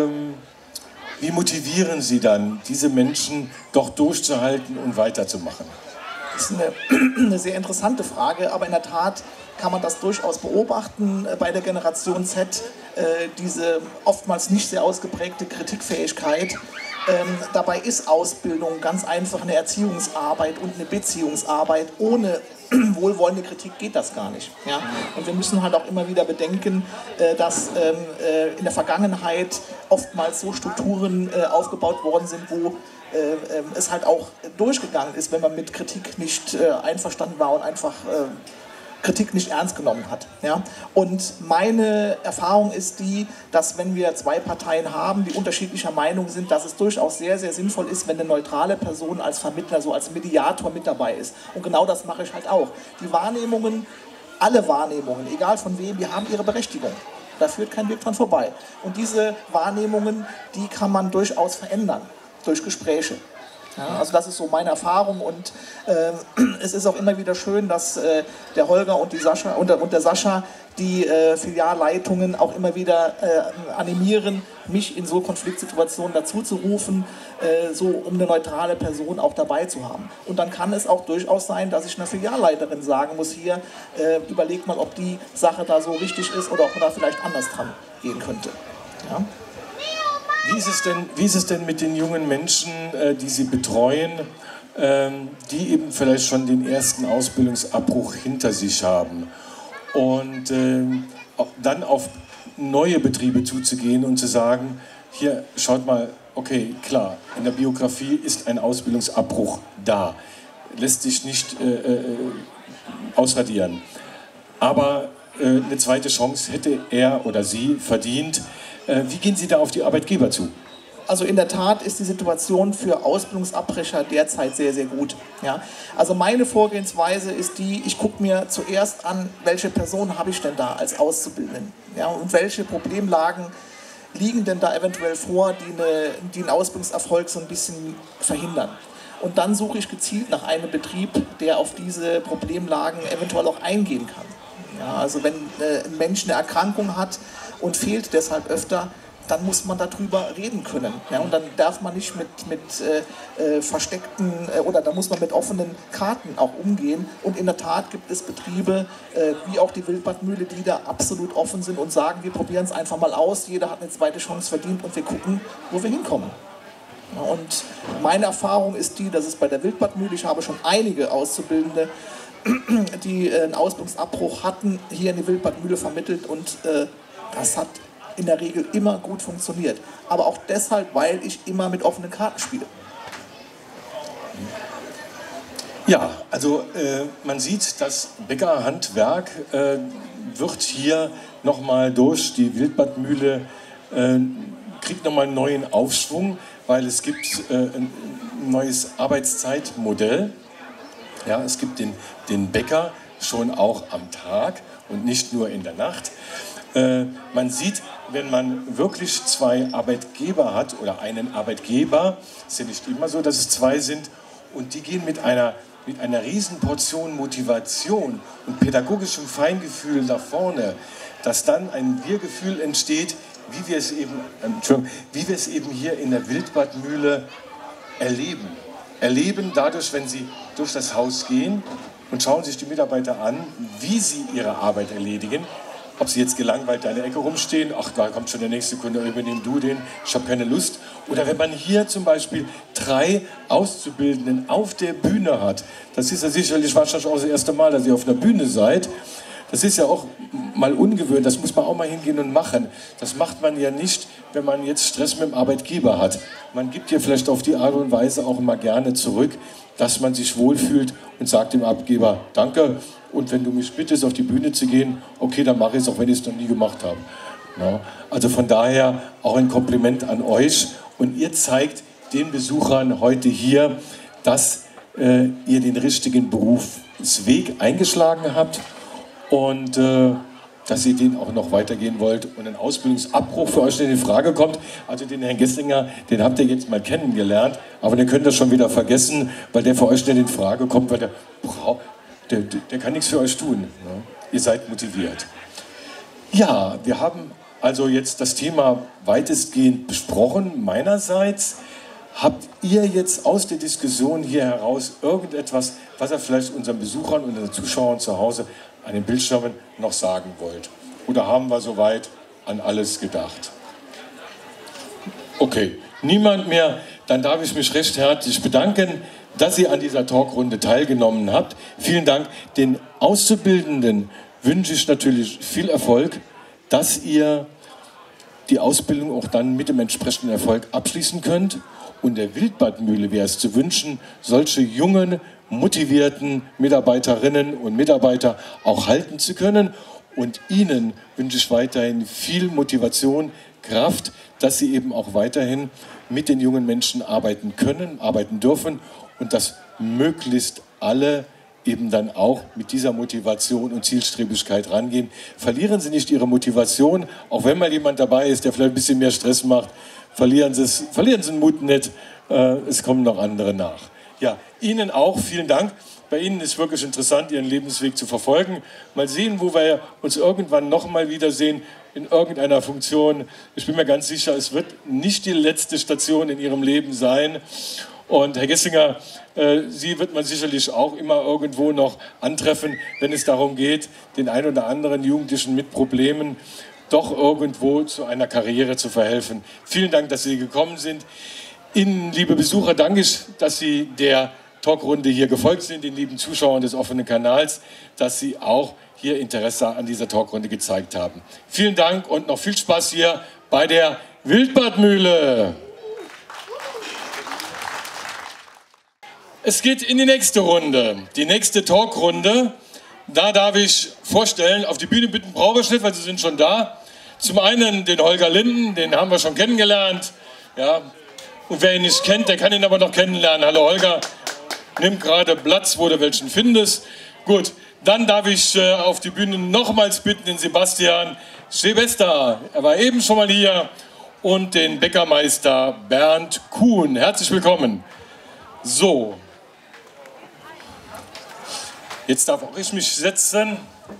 motivieren Sie dann, diese Menschen doch durchzuhalten und weiterzumachen? Das ist eine sehr interessante Frage, aber in der Tat kann man das durchaus beobachten bei der Generation Z, diese oftmals nicht sehr ausgeprägte Kritikfähigkeit. Dabei ist Ausbildung ganz einfach eine Erziehungsarbeit und eine Beziehungsarbeit. Ohne wohlwollende Kritik geht das gar nicht. Ja? Und wir müssen halt auch immer wieder bedenken, dass in der Vergangenheit oftmals so Strukturen aufgebaut worden sind, wo es halt auch durchgegangen ist, wenn man mit Kritik nicht einverstanden war und einfach Kritik nicht ernst genommen hat. Ja? Und meine Erfahrung ist die, dass wenn wir zwei Parteien haben, die unterschiedlicher Meinung sind, dass es durchaus sehr, sehr sinnvoll ist, wenn eine neutrale Person als Vermittler, so als Mediator mit dabei ist. Und genau das mache ich halt auch. Die Wahrnehmungen, alle Wahrnehmungen, egal von wem, die haben ihre Berechtigung. Da führt kein Weg dran vorbei. Und diese Wahrnehmungen, die kann man durchaus verändern, durch Gespräche. Ja, also das ist so meine Erfahrung und es ist auch immer wieder schön, dass der Holger und, die Sascha, und der Sascha die Filialleitungen auch immer wieder animieren, mich in so Konfliktsituationen dazu zu rufen, so um eine neutrale Person auch dabei zu haben. Und dann kann es auch durchaus sein, dass ich einer Filialleiterin sagen muss, hier, überlegt mal, ob die Sache da so richtig ist oder ob man da vielleicht anders dran gehen könnte. Ja? Wie ist es denn mit den jungen Menschen, die Sie betreuen, die eben vielleicht schon den ersten Ausbildungsabbruch hinter sich haben und dann auf neue Betriebe zuzugehen und zu sagen, hier, schaut mal, okay, klar, in der Biografie ist ein Ausbildungsabbruch da, lässt sich nicht ausradieren, aber eine zweite Chance hätte er oder sie verdient. Wie gehen Sie da auf die Arbeitgeber zu? Also in der Tat ist die Situation für Ausbildungsabbrecher derzeit sehr, sehr gut. Ja? Also meine Vorgehensweise ist die, ich gucke mir zuerst an, welche Person habe ich denn da als Auszubildenden? Ja? Und welche Problemlagen liegen denn da eventuell vor, die einen Ausbildungserfolg so ein bisschen verhindern? Und dann suche ich gezielt nach einem Betrieb, der auf diese Problemlagen eventuell auch eingehen kann. Ja, also wenn ein Mensch eine Erkrankung hat und fehlt deshalb öfter, dann muss man darüber reden können. Ja, und dann darf man nicht mit versteckten oder da muss man mit offenen Karten auch umgehen. Und in der Tat gibt es Betriebe, wie auch die Wildbadmühle, die da absolut offen sind und sagen, wir probieren es einfach mal aus, jeder hat eine zweite Chance verdient und wir gucken, wo wir hinkommen. Ja, und meine Erfahrung ist die, dass es bei der Wildbadmühle, ich habe schon einige Auszubildende, die einen Ausbildungsabbruch hatten, hier in die Wildbadmühle vermittelt und das hat in der Regel immer gut funktioniert. Aber auch deshalb, weil ich immer mit offenen Karten spiele. Ja, also man sieht, das Bäckerhandwerk wird hier nochmal durch die Wildbadmühle, kriegt nochmal einen neuen Aufschwung, weil es gibt ein neues Arbeitszeitmodell. Ja, es gibt den Bäcker schon auch am Tag und nicht nur in der Nacht. Man sieht, wenn man wirklich zwei Arbeitgeber hat oder einen Arbeitgeber, ist ja nicht immer so, dass es zwei sind, und die gehen mit einer riesen Portion Motivation und pädagogischem Feingefühl nach vorne, dass dann ein Wir-Gefühl entsteht, wie wir es eben hier in der Wildbadmühle erleben. Erleben dadurch, wenn sie durch das Haus gehen und schauen sich die Mitarbeiter an, wie sie ihre Arbeit erledigen. Ob sie jetzt gelangweilt da in der Ecke rumstehen, ach, da kommt schon der nächste Kunde, übernehm du den, ich habe keine Lust. Oder wenn man hier zum Beispiel 3 Auszubildenden auf der Bühne hat, das ist ja sicherlich wahrscheinlich auch das erste Mal, dass ihr auf einer Bühne seid. Das ist ja auch mal ungewöhnlich, das muss man auch mal hingehen und machen. Das macht man ja nicht, wenn man jetzt Stress mit dem Arbeitgeber hat. Man gibt hier vielleicht auf die Art und Weise auch immer gerne zurück, dass man sich wohlfühlt und sagt dem Arbeitgeber, danke, und wenn du mich bittest, auf die Bühne zu gehen, okay, dann mache ich es, auch wenn ich es noch nie gemacht habe. Ja, also von daher auch ein Kompliment an euch, und ihr zeigt den Besuchern heute hier, dass ihr den richtigen Berufsweg eingeschlagen habt und dass ihr den auch noch weitergehen wollt und ein Ausbildungsabbruch für euch nicht in Frage kommt. Also den Herrn Gesslinger, den habt ihr jetzt mal kennengelernt, aber den könnt ihr schon wieder vergessen, weil der für euch nicht in Frage kommt, weil der kann nichts für euch tun. Ne? Ihr seid motiviert. Ja, wir haben also jetzt das Thema weitestgehend besprochen. Meinerseits, habt ihr jetzt aus der Diskussion hier heraus irgendetwas, was ihr vielleicht unseren Besuchern und unseren Zuschauern zu Hause an den Bildschirmen noch sagen wollt? Oder haben wir soweit an alles gedacht? Okay, niemand mehr. Dann darf ich mich recht herzlich bedanken, dass ihr an dieser Talkrunde teilgenommen habt. Vielen Dank. Den Auszubildenden wünsche ich natürlich viel Erfolg, dass ihr die Ausbildung auch dann mit dem entsprechenden Erfolg abschließen könnt. Und der Wildbadmühle wäre es zu wünschen, solche jungen, motivierten Mitarbeiterinnen und Mitarbeiter auch halten zu können. Und Ihnen wünsche ich weiterhin viel Motivation, Kraft, dass Sie eben auch weiterhin mit den jungen Menschen arbeiten können, arbeiten dürfen und dass möglichst alle eben dann auch mit dieser Motivation und Zielstrebigkeit rangehen. Verlieren Sie nicht Ihre Motivation, auch wenn mal jemand dabei ist, der vielleicht ein bisschen mehr Stress macht. Verlieren Sie den Mut nicht, es kommen noch andere nach. Ja, Ihnen auch vielen Dank. Bei Ihnen ist wirklich interessant, Ihren Lebensweg zu verfolgen. Mal sehen, wo wir uns irgendwann noch mal wiedersehen, in irgendeiner Funktion. Ich bin mir ganz sicher, es wird nicht die letzte Station in Ihrem Leben sein. Und Herr Gesslinger, Sie wird man sicherlich auch immer irgendwo noch antreffen, wenn es darum geht, den ein oder anderen Jugendlichen mit Problemen doch irgendwo zu einer Karriere zu verhelfen. Vielen Dank, dass Sie gekommen sind. Ihnen, liebe Besucher, danke ich, dass Sie der Talkrunde hier gefolgt sind, den lieben Zuschauern des offenen Kanals, dass Sie auch hier Interesse an dieser Talkrunde gezeigt haben. Vielen Dank und noch viel Spaß hier bei der Wildbadmühle. Es geht in die nächste Runde, die nächste Talkrunde. Da darf ich vorstellen, auf die Bühne bitten brauche ich nicht, weil Sie sind schon da. Zum einen den Holger Linden, den haben wir schon kennengelernt. Ja. Und wer ihn nicht kennt, der kann ihn aber noch kennenlernen. Hallo Holger, nimm gerade Platz, wo du welchen findest. Gut, dann darf ich auf die Bühne nochmals bitten den Sebastian Schwester, er war eben schon mal hier, und den Bäckermeister Bernd Kuhn. Herzlich willkommen. So. Jetzt darf auch ich mich setzen.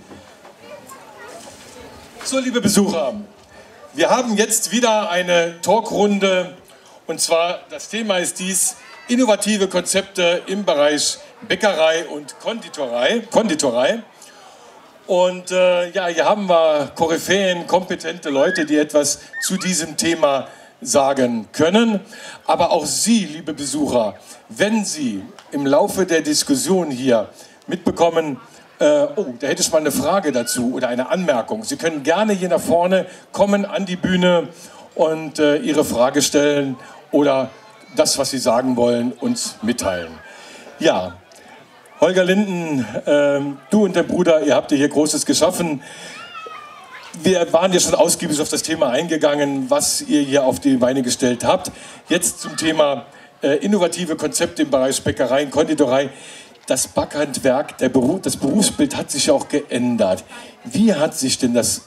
So, liebe Besucher, wir haben jetzt wieder eine Talkrunde und zwar das Thema ist dies: innovative Konzepte im Bereich Bäckerei und Konditorei. Und ja, hier haben wir Koryphäen, kompetente Leute, die etwas zu diesem Thema sagen können. Aber auch Sie, liebe Besucher, wenn Sie im Laufe der Diskussion hier mitbekommen, oh, da hätte ich mal eine Frage dazu oder eine Anmerkung. Sie können gerne hier nach vorne kommen an die Bühne und Ihre Frage stellen oder das, was Sie sagen wollen, uns mitteilen. Ja, Holger Linden, du und der Bruder, ihr habt hier Großes geschaffen. Wir waren ja schon ausgiebig auf das Thema eingegangen, was ihr hier auf die Beine gestellt habt. Jetzt zum Thema innovative Konzepte im Bereich Bäckerei und Konditorei. Das Backhandwerk, das Berufsbild hat sich auch geändert. Wie hat sich denn das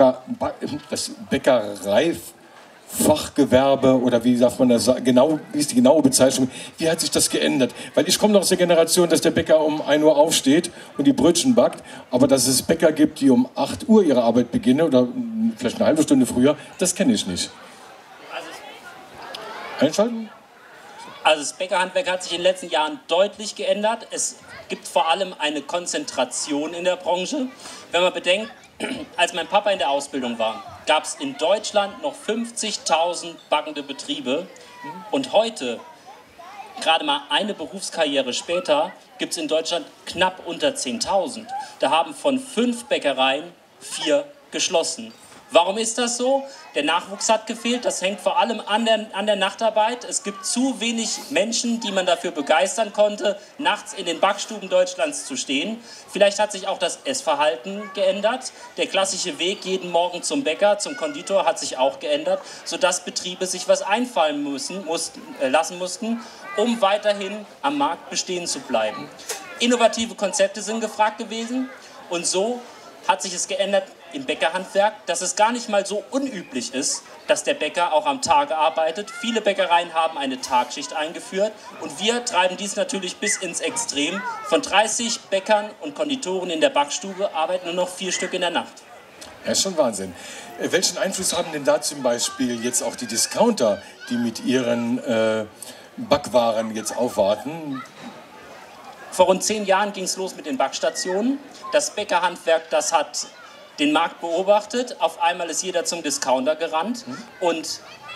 Bäckereifachgewerbe oder wie sagt man das genau, wie ist die genaue Bezeichnung, wie hat sich das geändert? Weil ich komme noch aus der Generation, dass der Bäcker um 1 Uhr aufsteht und die Brötchen backt, aber dass es Bäcker gibt, die um 8 Uhr ihre Arbeit beginnen oder vielleicht eine halbe Stunde früher, das kenne ich nicht. Einschalten? Also das Bäckerhandwerk hat sich in den letzten Jahren deutlich geändert. Es gibt vor allem eine Konzentration in der Branche. Wenn man bedenkt, als mein Papa in der Ausbildung war, gab es in Deutschland noch 50.000 backende Betriebe. Und heute, gerade mal eine Berufskarriere später, gibt es in Deutschland knapp unter 10.000. Da haben von 5 Bäckereien 4 geschlossen. Warum ist das so? Der Nachwuchs hat gefehlt, das hängt vor allem an der Nachtarbeit. Es gibt zu wenig Menschen, die man dafür begeistern konnte, nachts in den Backstuben Deutschlands zu stehen. Vielleicht hat sich auch das Essverhalten geändert. Der klassische Weg jeden Morgen zum Bäcker, zum Konditor hat sich auch geändert, sodass Betriebe sich was einfallen lassen mussten, um weiterhin am Markt bestehen zu bleiben. Innovative Konzepte sind gefragt gewesen und so hat sich es geändert im Bäckerhandwerk, dass es gar nicht mal so unüblich ist, dass der Bäcker auch am Tage arbeitet. Viele Bäckereien haben eine Tagschicht eingeführt und wir treiben dies natürlich bis ins Extrem. Von 30 Bäckern und Konditoren in der Backstube arbeiten nur noch 4 Stück in der Nacht. Ja, ist schon Wahnsinn. Welchen Einfluss haben denn da zum Beispiel jetzt auch die Discounter, die mit ihren Backwaren jetzt aufwarten? Vor rund 10 Jahren ging es los mit den Backstationen. Das Bäckerhandwerk, das hat den Markt beobachtet. Auf einmal ist jeder zum Discounter gerannt. Und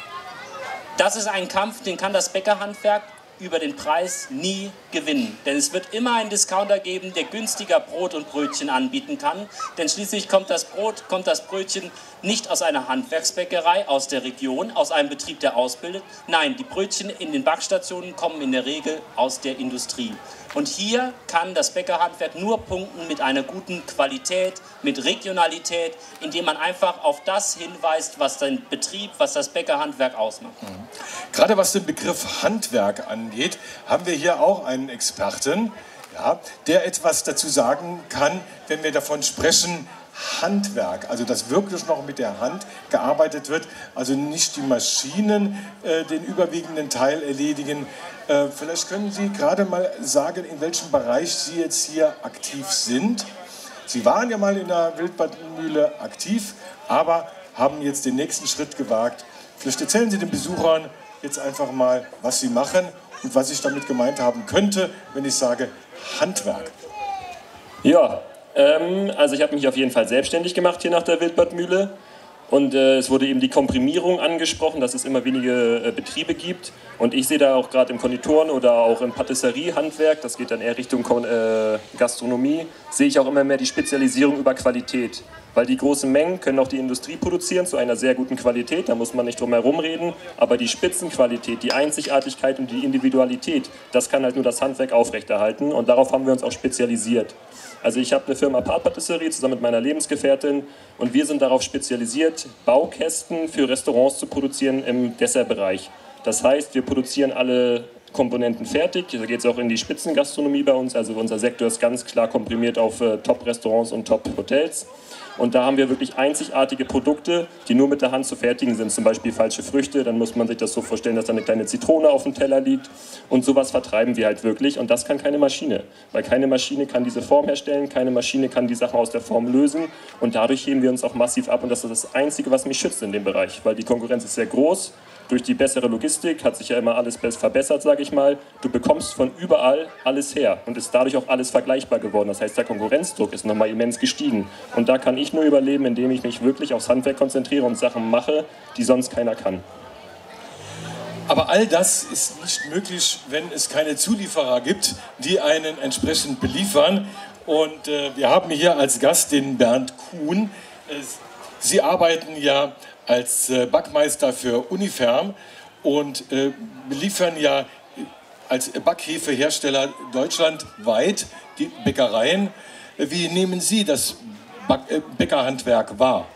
das ist ein Kampf, den kann das Bäckerhandwerk über den Preis nie gewinnen. Denn es wird immer einen Discounter geben, der günstiger Brot und Brötchen anbieten kann. Denn schließlich kommt das Brötchen nicht aus einer Handwerksbäckerei, aus der Region, aus einem Betrieb, der ausbildet. Nein, die Brötchen in den Backstationen kommen in der Regel aus der Industrie. Und hier kann das Bäckerhandwerk nur punkten mit einer guten Qualität, mit Regionalität, indem man einfach auf das hinweist, was den Betrieb, was das Bäckerhandwerk ausmacht. Gerade was den Begriff Handwerk angeht, haben wir hier auch einen Experten, ja, der etwas dazu sagen kann, wenn wir davon sprechen, Handwerk, also dass wirklich noch mit der Hand gearbeitet wird, also nicht die Maschinen den überwiegenden Teil erledigen. Vielleicht können Sie gerade mal sagen, in welchem Bereich Sie jetzt hier aktiv sind. Sie waren ja mal in der Wildbadmühle aktiv, aber haben jetzt den nächsten Schritt gewagt. Vielleicht erzählen Sie den Besuchern jetzt einfach mal, was Sie machen und was ich damit gemeint haben könnte, wenn ich sage Handwerk. Ja, also ich habe mich auf jeden Fall selbstständig gemacht hier nach der Wildbadmühle. Und es wurde eben die Komprimierung angesprochen, dass es immer weniger Betriebe gibt. Und ich sehe da auch gerade im Konditoren- oder auch im Patisseriehandwerk, das geht dann eher Richtung Gastronomie, sehe ich auch immer mehr die Spezialisierung über Qualität. Weil die großen Mengen können auch die Industrie produzieren zu einer sehr guten Qualität, da muss man nicht drum herum reden. Aber die Spitzenqualität, die Einzigartigkeit und die Individualität, das kann halt nur das Handwerk aufrechterhalten. Und darauf haben wir uns auch spezialisiert. Also ich habe eine Firma Patisserie zusammen mit meiner Lebensgefährtin und wir sind darauf spezialisiert, Baukästen für Restaurants zu produzieren im Dessertbereich. Das heißt, wir produzieren alle Komponenten fertig. Da geht es auch in die Spitzengastronomie bei uns. Also unser Sektor ist ganz klar komprimiert auf Top-Restaurants und Top-Hotels. Und da haben wir wirklich einzigartige Produkte, die nur mit der Hand zu fertigen sind. Zum Beispiel falsche Früchte, dann muss man sich das so vorstellen, dass da eine kleine Zitrone auf dem Teller liegt. Und sowas vertreiben wir halt wirklich. Und das kann keine Maschine. Weil keine Maschine kann diese Form herstellen, keine Maschine kann die Sachen aus der Form lösen. Und dadurch heben wir uns auch massiv ab. Und das ist das Einzige, was mich schützt in dem Bereich. Weil die Konkurrenz ist sehr groß. Durch die bessere Logistik hat sich ja immer alles verbessert, sage ich mal. Du bekommst von überall alles her und ist dadurch auch alles vergleichbar geworden. Das heißt, der Konkurrenzdruck ist nochmal immens gestiegen. Und da kann ich nur überleben, indem ich mich wirklich aufs Handwerk konzentriere und Sachen mache, die sonst keiner kann. Aber all das ist nicht möglich, wenn es keine Zulieferer gibt, die einen entsprechend beliefern. Und wir haben hier als Gast den Bernd Kuhn. Sie arbeiten ja als Backmeister für Uniferm und beliefern ja als Backhefehersteller deutschlandweit die Bäckereien. Wie nehmen Sie das Bäckerhandwerk wahr?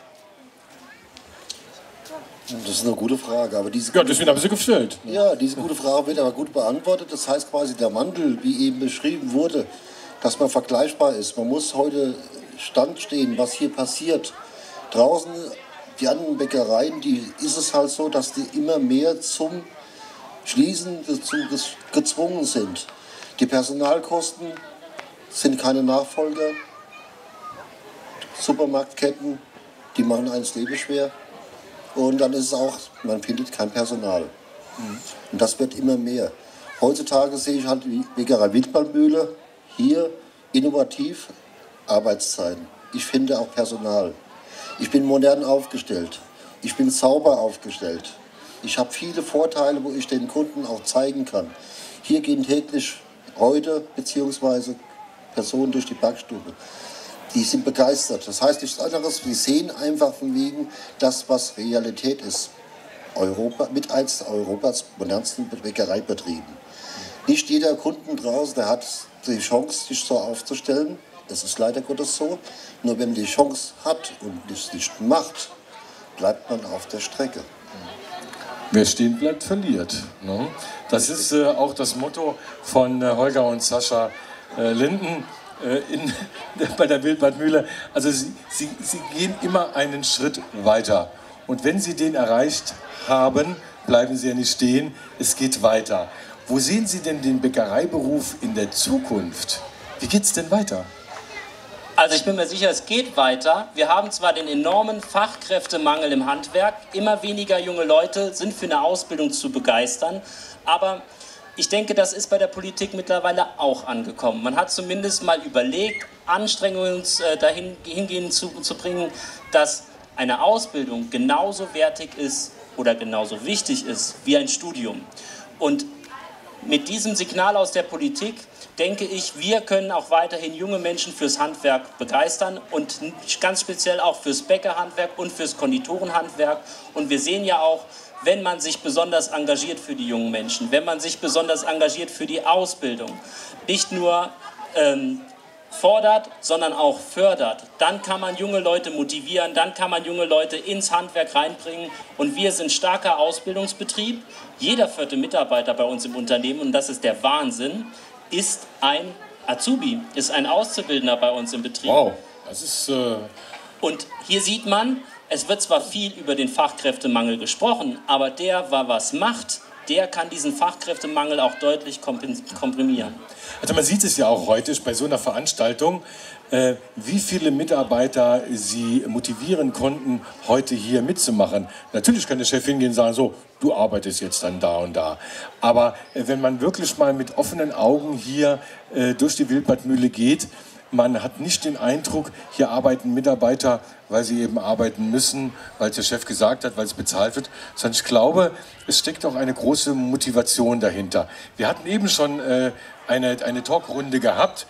Das ist eine gute Frage. Aber diese ja, deswegen habe ich sie gestellt. Ja, diese gute Frage wird aber gut beantwortet. Das heißt quasi der Wandel, wie eben beschrieben wurde, dass man vergleichbar ist. Man muss heute Stand stehen, was hier passiert. Draußen, die anderen Bäckereien, die ist es halt so, dass die immer mehr zum Schließen gezwungen sind. Die Personalkosten sind keine Nachfolger. Supermarktketten, die machen eins Leben schwer. Und dann ist es auch, man findet kein Personal. Und das wird immer mehr. Heutzutage sehe ich halt die Bäckerei Wildbadmühle hier innovativ, Arbeitszeiten. Ich finde auch Personal. Ich bin modern aufgestellt. Ich bin sauber aufgestellt. Ich habe viele Vorteile, wo ich den Kunden auch zeigen kann. Hier gehen täglich Leute bzw. Personen durch die Backstube. Die sind begeistert. Das heißt nichts anderes, die sehen einfach von wegen das, was Realität ist. Mit eins Europas modernsten Bäckereibetrieben. Nicht jeder Kunden draußen, der hat die Chance, sich so aufzustellen. Das ist leider Gottes so. Nur wenn man die Chance hat und es nicht macht, bleibt man auf der Strecke. Wer stehen bleibt, verliert. Ne? Das ist auch das Motto von Holger und Sascha Linden. bei der Wildbadmühle. Also Sie gehen immer einen Schritt weiter. Und wenn Sie den erreicht haben, bleiben Sie ja nicht stehen, es geht weiter. Wo sehen Sie denn den Bäckereiberuf in der Zukunft? Wie geht es denn weiter? Also ich bin mir sicher, es geht weiter. Wir haben zwar den enormen Fachkräftemangel im Handwerk, immer weniger junge Leute sind für eine Ausbildung zu begeistern, aber ich denke, das ist bei der Politik mittlerweile auch angekommen. Man hat zumindest mal überlegt, Anstrengungen dahingehend zu bringen, dass eine Ausbildung genauso wertig ist oder genauso wichtig ist wie ein Studium. Und mit diesem Signal aus der Politik denke ich, wir können auch weiterhin junge Menschen fürs Handwerk begeistern und ganz speziell auch fürs Bäckerhandwerk und fürs Konditorenhandwerk. Und wir sehen ja auch, wenn man sich besonders engagiert für die jungen Menschen, wenn man sich besonders engagiert für die Ausbildung, nicht nur fordert, sondern auch fördert, dann kann man junge Leute motivieren, dann kann man junge Leute ins Handwerk reinbringen und wir sind starker Ausbildungsbetrieb. Jeder 4. Mitarbeiter bei uns im Unternehmen, und das ist der Wahnsinn, ist ein Azubi, ist ein Auszubildender bei uns im Betrieb. Wow, das ist... Und hier sieht man, es wird zwar viel über den Fachkräftemangel gesprochen, aber der, wer was macht, der kann diesen Fachkräftemangel auch deutlich komprimieren. Also man sieht es ja auch heute bei so einer Veranstaltung, wie viele Mitarbeiter Sie motivieren konnten, heute hier mitzumachen. Natürlich kann der Chef hingehen und sagen, so, du arbeitest jetzt dann da und da. Aber wenn man wirklich mal mit offenen Augen hier durch die Wildbadmühle geht, man hat nicht den Eindruck, hier arbeiten Mitarbeiter, weil sie eben arbeiten müssen, weil es der Chef gesagt hat, weil es bezahlt wird, sondern ich glaube, es steckt auch eine große Motivation dahinter. Wir hatten eben schon eine Talkrunde gehabt,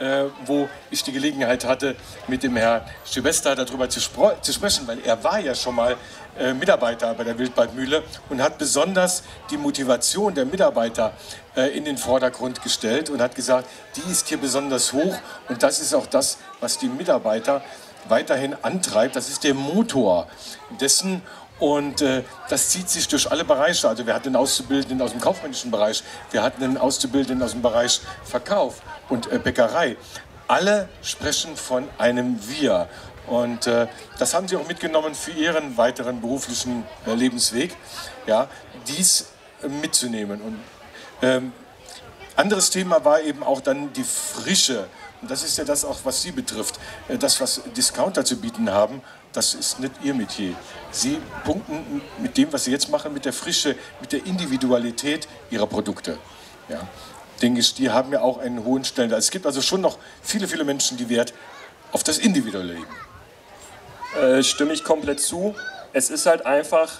wo ich die Gelegenheit hatte, mit dem Herrn Silvester darüber zu sprechen, weil er war ja schon mal Mitarbeiter bei der Wildbadmühle und hat besonders die Motivation der Mitarbeiter in den Vordergrund gestellt und hat gesagt, die ist hier besonders hoch und das ist auch das, was die Mitarbeiter weiterhin antreibt. Das ist der Motor dessen. Und das zieht sich durch alle Bereiche. Also wir hatten einen Auszubildenden aus dem kaufmännischen Bereich, wir hatten einen Auszubildenden aus dem Bereich Verkauf und Bäckerei. Alle sprechen von einem Wir. Und das haben sie auch mitgenommen für ihren weiteren beruflichen Lebensweg, ja, dies mitzunehmen. Und anderes Thema war eben auch dann die Frische. Und das ist ja das auch, was Sie betrifft. Das, was Discounter zu bieten haben, das ist nicht Ihr Metier. Sie punkten mit dem, was Sie jetzt machen, mit der Frische, mit der Individualität Ihrer Produkte. Ja, denke ich, die haben ja auch einen hohen Stellenwert. Es gibt also schon noch viele, viele Menschen, die Wert auf das Individuelle legen. Stimme ich komplett zu. Es ist halt einfach,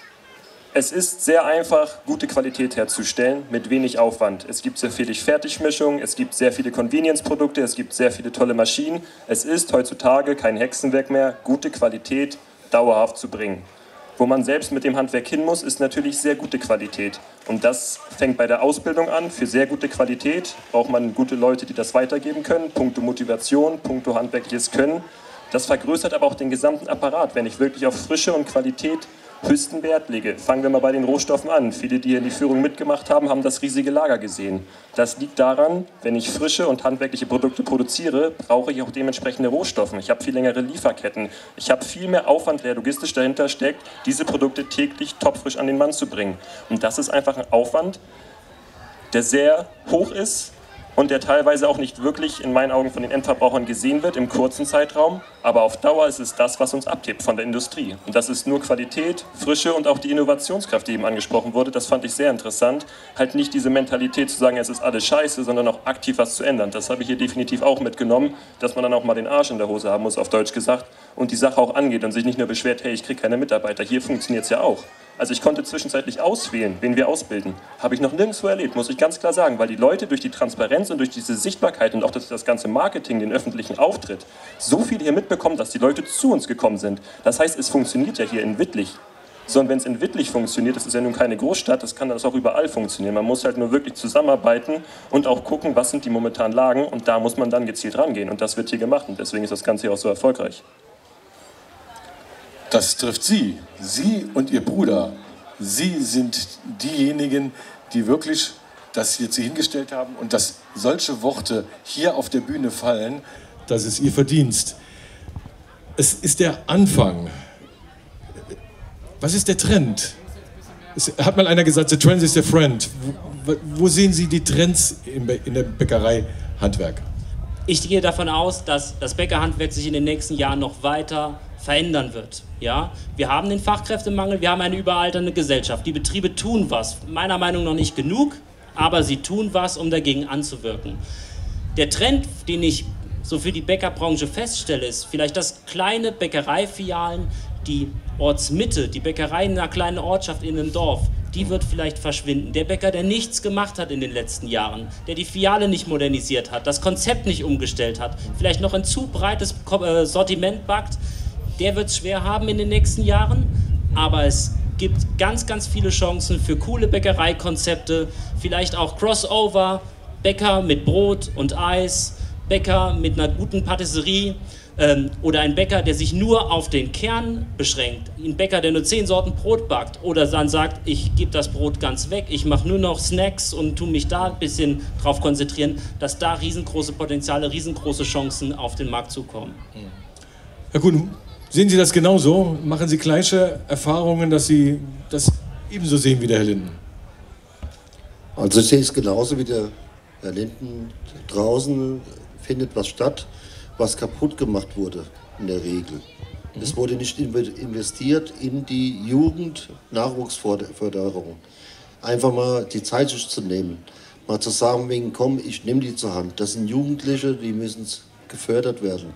es ist sehr einfach, gute Qualität herzustellen mit wenig Aufwand. Es gibt sehr viele Fertigmischungen, es gibt sehr viele Convenience-Produkte, es gibt sehr viele tolle Maschinen. Es ist heutzutage kein Hexenwerk mehr, gute Qualität dauerhaft zu bringen. Wo man selbst mit dem Handwerk hin muss, ist natürlich sehr gute Qualität. Und das fängt bei der Ausbildung an. Für sehr gute Qualität braucht man gute Leute, die das weitergeben können. Punkto Motivation, punkto handwerkliches Können. Das vergrößert aber auch den gesamten Apparat, wenn ich wirklich auf Frische und Qualität höchsten Wert lege. Fangen wir mal bei den Rohstoffen an. Viele, die hier in die Führung mitgemacht haben, haben das riesige Lager gesehen. Das liegt daran, wenn ich frische und handwerkliche Produkte produziere, brauche ich auch dementsprechende Rohstoffe. Ich habe viel längere Lieferketten. Ich habe viel mehr Aufwand, der logistisch dahinter steckt, diese Produkte täglich topfrisch an den Mann zu bringen. Und das ist einfach ein Aufwand, der sehr hoch ist und der teilweise auch nicht wirklich in meinen Augen von den Endverbrauchern gesehen wird im kurzen Zeitraum. Aber auf Dauer ist es das, was uns abhebt von der Industrie. Und das ist nur Qualität, Frische und auch die Innovationskraft, die eben angesprochen wurde. Das fand ich sehr interessant. Halt nicht diese Mentalität zu sagen, es ist alles scheiße, sondern auch aktiv was zu ändern. Das habe ich hier definitiv auch mitgenommen, dass man dann auch mal den Arsch in der Hose haben muss, auf Deutsch gesagt, und die Sache auch angeht und sich nicht nur beschwert, hey, ich kriege keine Mitarbeiter. Hier funktioniert es ja auch. Also ich konnte zwischenzeitlich auswählen, wen wir ausbilden. Habe ich noch nirgendwo erlebt, muss ich ganz klar sagen, weil die Leute durch die Transparenz und durch diese Sichtbarkeit und auch das ganze Marketing, den öffentlichen Auftritt, so viel hier mitbekommen, dass die Leute zu uns gekommen sind. Das heißt, es funktioniert ja hier in Wittlich. Sondern wenn es in Wittlich funktioniert, das ist ja nun keine Großstadt, das kann das auch überall funktionieren. Man muss halt nur wirklich zusammenarbeiten und auch gucken, was sind die momentanen Lagen, und da muss man dann gezielt rangehen, und das wird hier gemacht, und deswegen ist das Ganze hier auch so erfolgreich. Das trifft Sie, Sie und Ihr Bruder. Sie sind diejenigen, die wirklich dass Sie jetzt hier hingestellt haben und dass solche Worte hier auf der Bühne fallen. Das ist Ihr Verdienst. Es ist der Anfang. Was ist der Trend? Es hat mal einer gesagt, the trend is the friend. Wo sehen Sie die Trends in der Bäckereihandwerk? Ich gehe davon aus, dass das Bäckerhandwerk sich in den nächsten Jahren noch weiter verändern wird. Ja? Wir haben den Fachkräftemangel, wir haben eine überalternde Gesellschaft. Die Betriebe tun was, meiner Meinung nach nicht genug, aber sie tun was, um dagegen anzuwirken. Der Trend, den ich so für die Bäckerbranche feststelle, ist vielleicht, dass kleine Bäckereifilialen, die Ortsmitte, die Bäckerei in einer kleinen Ortschaft in einem Dorf, die wird vielleicht verschwinden. Der Bäcker, der nichts gemacht hat in den letzten Jahren, der die Filiale nicht modernisiert hat, das Konzept nicht umgestellt hat, vielleicht noch ein zu breites Sortiment backt, der wird es schwer haben in den nächsten Jahren, aber es gibt ganz, ganz viele Chancen für coole Bäckereikonzepte, vielleicht auch Crossover, Bäcker mit Brot und Eis, Bäcker mit einer guten Patisserie oder ein Bäcker, der sich nur auf den Kern beschränkt, ein Bäcker, der nur 10 Sorten Brot backt oder dann sagt, ich gebe das Brot ganz weg, ich mache nur noch Snacks und tue mich da ein bisschen drauf konzentrieren, dass da riesengroße Potenziale, riesengroße Chancen auf den Markt zukommen. Herr Kuhn, sehen Sie das genauso? Machen Sie gleiche Erfahrungen, dass Sie das ebenso sehen wie der Herr Linden? Also ich sehe es genauso wie der Herr Linden. Draußen findet was statt, was kaputt gemacht wurde in der Regel. Es wurde nicht investiert in die Jugend-Nachwuchsförderung. Einfach mal die Zeit sich zu nehmen, mal zu sagen, wegen, komm, ich nehme die zur Hand. Das sind Jugendliche, die müssen gefördert werden.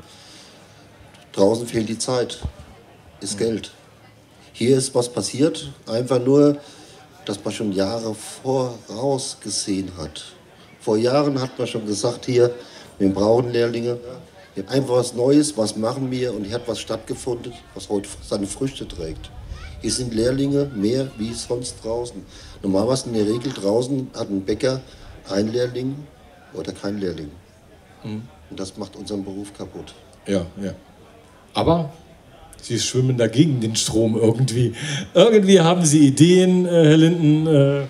Draußen fehlt die Zeit, ist Geld. Hier ist was passiert, einfach nur, dass man schon Jahre voraus gesehen hat. Vor Jahren hat man schon gesagt, hier, wir brauchen Lehrlinge. Wir haben einfach was Neues, was machen wir, und hier hat was stattgefunden, was heute seine Früchte trägt. Hier sind Lehrlinge mehr wie sonst draußen. Normalerweise in der Regel draußen hat ein Bäcker ein Lehrling oder kein Lehrling. Und das macht unseren Beruf kaputt. Ja, ja. Aber Sie schwimmen dagegen den Strom irgendwie. Irgendwie haben Sie Ideen, Herr Linden,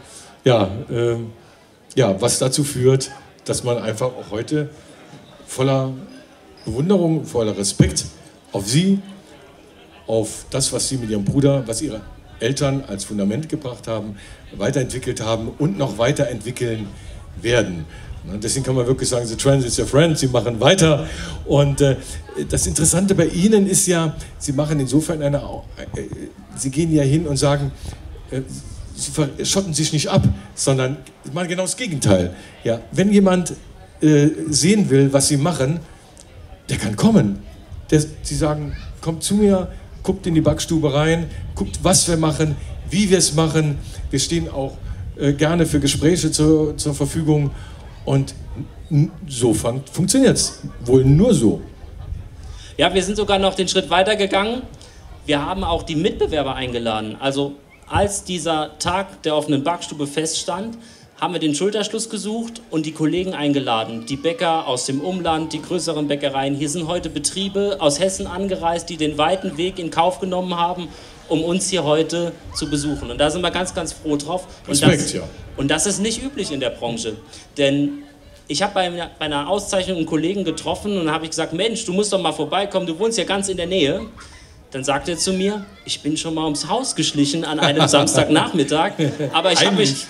was dazu führt, dass man einfach auch heute voller Bewunderung, voller Respekt auf Sie, auf das, was Sie mit Ihrem Bruder, was Ihre Eltern als Fundament gebracht haben, weiterentwickelt haben und noch weiterentwickeln werden. Deswegen kann man wirklich sagen, the trend is your friend, Sie machen weiter. Und das Interessante bei Ihnen ist ja, Sie machen insofern Sie gehen ja hin und sagen, Sie schotten sich nicht ab, sondern machen genau das Gegenteil. Ja, wenn jemand sehen will, was Sie machen, der kann kommen. Sie sagen, kommt zu mir, guckt in die Backstube rein, guckt, was wir machen, wie wir es machen. Wir stehen auch gerne für Gespräche zur Verfügung. Und so funktioniert es. Wohl nur so. Ja, wir sind sogar noch den Schritt weiter gegangen. Wir haben auch die Mitbewerber eingeladen. Also als dieser Tag der offenen Backstube feststand, haben wir den Schulterschluss gesucht und die Kollegen eingeladen. Die Bäcker aus dem Umland, die größeren Bäckereien. Hier sind heute Betriebe aus Hessen angereist, die den weiten Weg in Kauf genommen haben, um uns hier heute zu besuchen. Und da sind wir ganz, ganz froh drauf. Und das ist nicht üblich in der Branche. Denn ich habe bei einer Auszeichnung einen Kollegen getroffen und habe gesagt, Mensch, du musst doch mal vorbeikommen, du wohnst ja ganz in der Nähe. Dann sagt er zu mir, ich bin schon mal ums Haus geschlichen an einem Samstagnachmittag, aber ich habe mich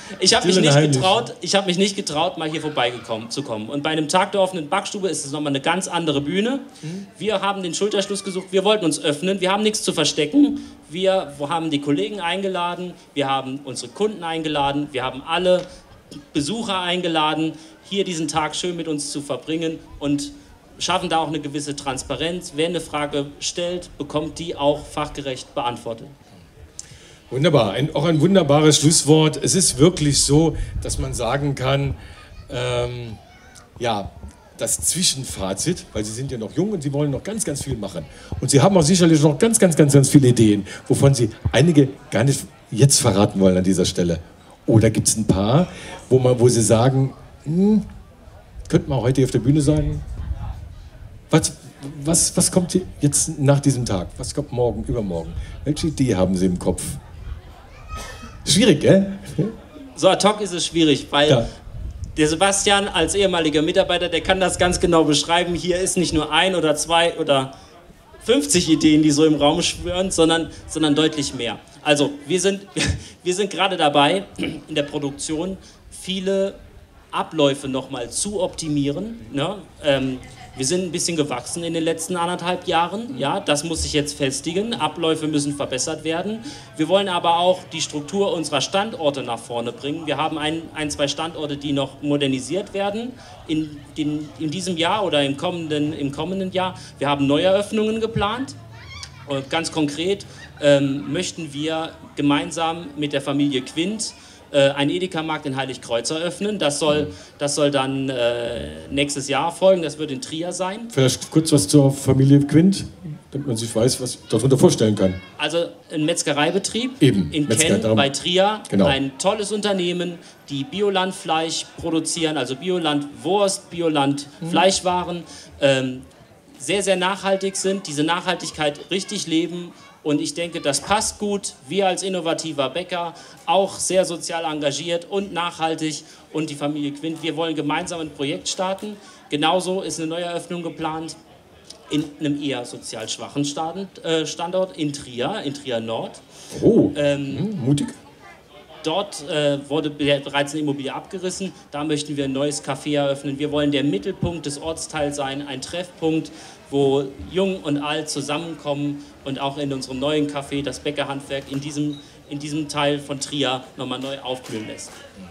nicht getraut, mal hier vorbeizukommen. Und bei einem Tag der offenen Backstube ist es nochmal eine ganz andere Bühne. Wir haben den Schulterschluss gesucht, wir wollten uns öffnen, wir haben nichts zu verstecken. Wir haben die Kollegen eingeladen, wir haben unsere Kunden eingeladen, wir haben alle Besucher eingeladen, hier diesen Tag schön mit uns zu verbringen und schaffen da auch eine gewisse Transparenz. Wer eine Frage stellt, bekommt die auch fachgerecht beantwortet. Wunderbar, auch ein wunderbares Schlusswort. Es ist wirklich so, dass man sagen kann, das Zwischenfazit, weil Sie sind ja noch jung und Sie wollen noch ganz, ganz viel machen. Und Sie haben auch sicherlich noch ganz, ganz, ganz, ganz viele Ideen, wovon Sie einige gar nicht jetzt verraten wollen an dieser Stelle. Oder gibt es ein paar, wo Sie sagen, könnte man heute hier auf der Bühne sagen, was kommt jetzt nach diesem Tag? Was kommt morgen, übermorgen? Welche Idee haben Sie im Kopf? Schwierig, gell? So ad hoc ist es schwierig, weil Der Sebastian als ehemaliger Mitarbeiter, der kann das ganz genau beschreiben. Hier ist nicht nur 1 oder 2 oder 50 Ideen, die so im Raum schwören, sondern deutlich mehr. Also wir sind gerade dabei, in der Produktion viele Abläufe nochmal zu optimieren. Ne? Wir sind ein bisschen gewachsen in den letzten 1,5 Jahren. Ja, das muss sich jetzt festigen. Abläufe müssen verbessert werden. Wir wollen aber auch die Struktur unserer Standorte nach vorne bringen. Wir haben ein, 2 Standorte, die noch modernisiert werden in diesem Jahr oder im kommenden Jahr. Wir haben Neueröffnungen geplant. Und ganz konkret möchten wir gemeinsam mit der Familie Quint einen Edeka-Markt in Heiligkreuz eröffnen. Das soll dann nächstes Jahr folgen. Das wird in Trier sein. Vielleicht kurz was zur Familie Quint, damit man sich weiß, was darunter vorstellen kann. Also ein Metzgereibetrieb in Kenn bei Trier. Genau. Ein tolles Unternehmen, die Biolandfleisch produzieren, also Biolandwurst, Biolandfleischwaren, sehr, sehr nachhaltig sind, diese Nachhaltigkeit richtig leben. Und ich denke, das passt gut. Wir als innovativer Bäcker, auch sehr sozial engagiert und nachhaltig. Und die Familie Quint, wir wollen gemeinsam ein Projekt starten. Genauso ist eine Neueröffnung geplant in einem eher sozial schwachen Standort in Trier Nord. Oh, mutig. Dort wurde bereits eine Immobilie abgerissen. Da möchten wir ein neues Café eröffnen. Wir wollen der Mittelpunkt des Ortsteils sein, ein Treffpunkt, wo Jung und Alt zusammenkommen und auch in unserem neuen Café das Bäckerhandwerk in diesem Teil von Trier nochmal neu aufblühen lässt.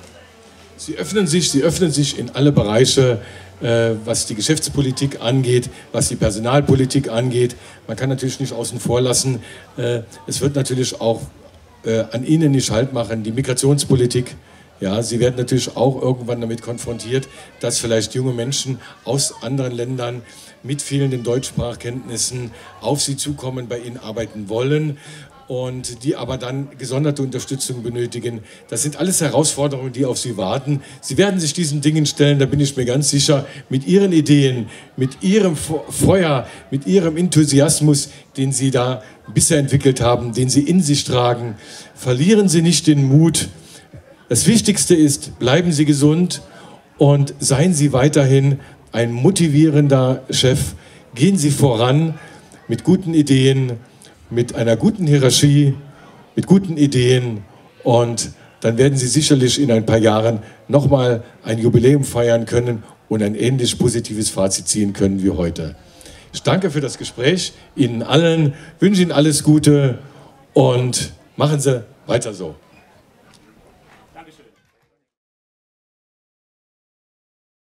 Sie öffnen sich in alle Bereiche, was die Geschäftspolitik angeht, was die Personalpolitik angeht. Man kann natürlich nicht außen vor lassen, es wird natürlich auch an Ihnen nicht Halt machen, die Migrationspolitik. Ja, Sie werden natürlich auch irgendwann damit konfrontiert, dass vielleicht junge Menschen aus anderen Ländern mit fehlenden Deutschsprachkenntnissen auf Sie zukommen, bei Ihnen arbeiten wollen und die aber dann gesonderte Unterstützung benötigen. Das sind alles Herausforderungen, die auf Sie warten. Sie werden sich diesen Dingen stellen, da bin ich mir ganz sicher, mit Ihren Ideen, mit Ihrem Feuer, mit Ihrem Enthusiasmus, den Sie da bisher entwickelt haben, den Sie in sich tragen. Verlieren Sie nicht den Mut. Das Wichtigste ist, bleiben Sie gesund und seien Sie weiterhin ein motivierender Chef. Gehen Sie voran mit guten Ideen, mit einer guten Hierarchie, mit guten Ideen und dann werden Sie sicherlich in ein paar Jahren nochmal ein Jubiläum feiern können und ein ähnlich positives Fazit ziehen können wie heute. Ich danke für das Gespräch, Ihnen allen, wünsche Ihnen alles Gute und machen Sie weiter so.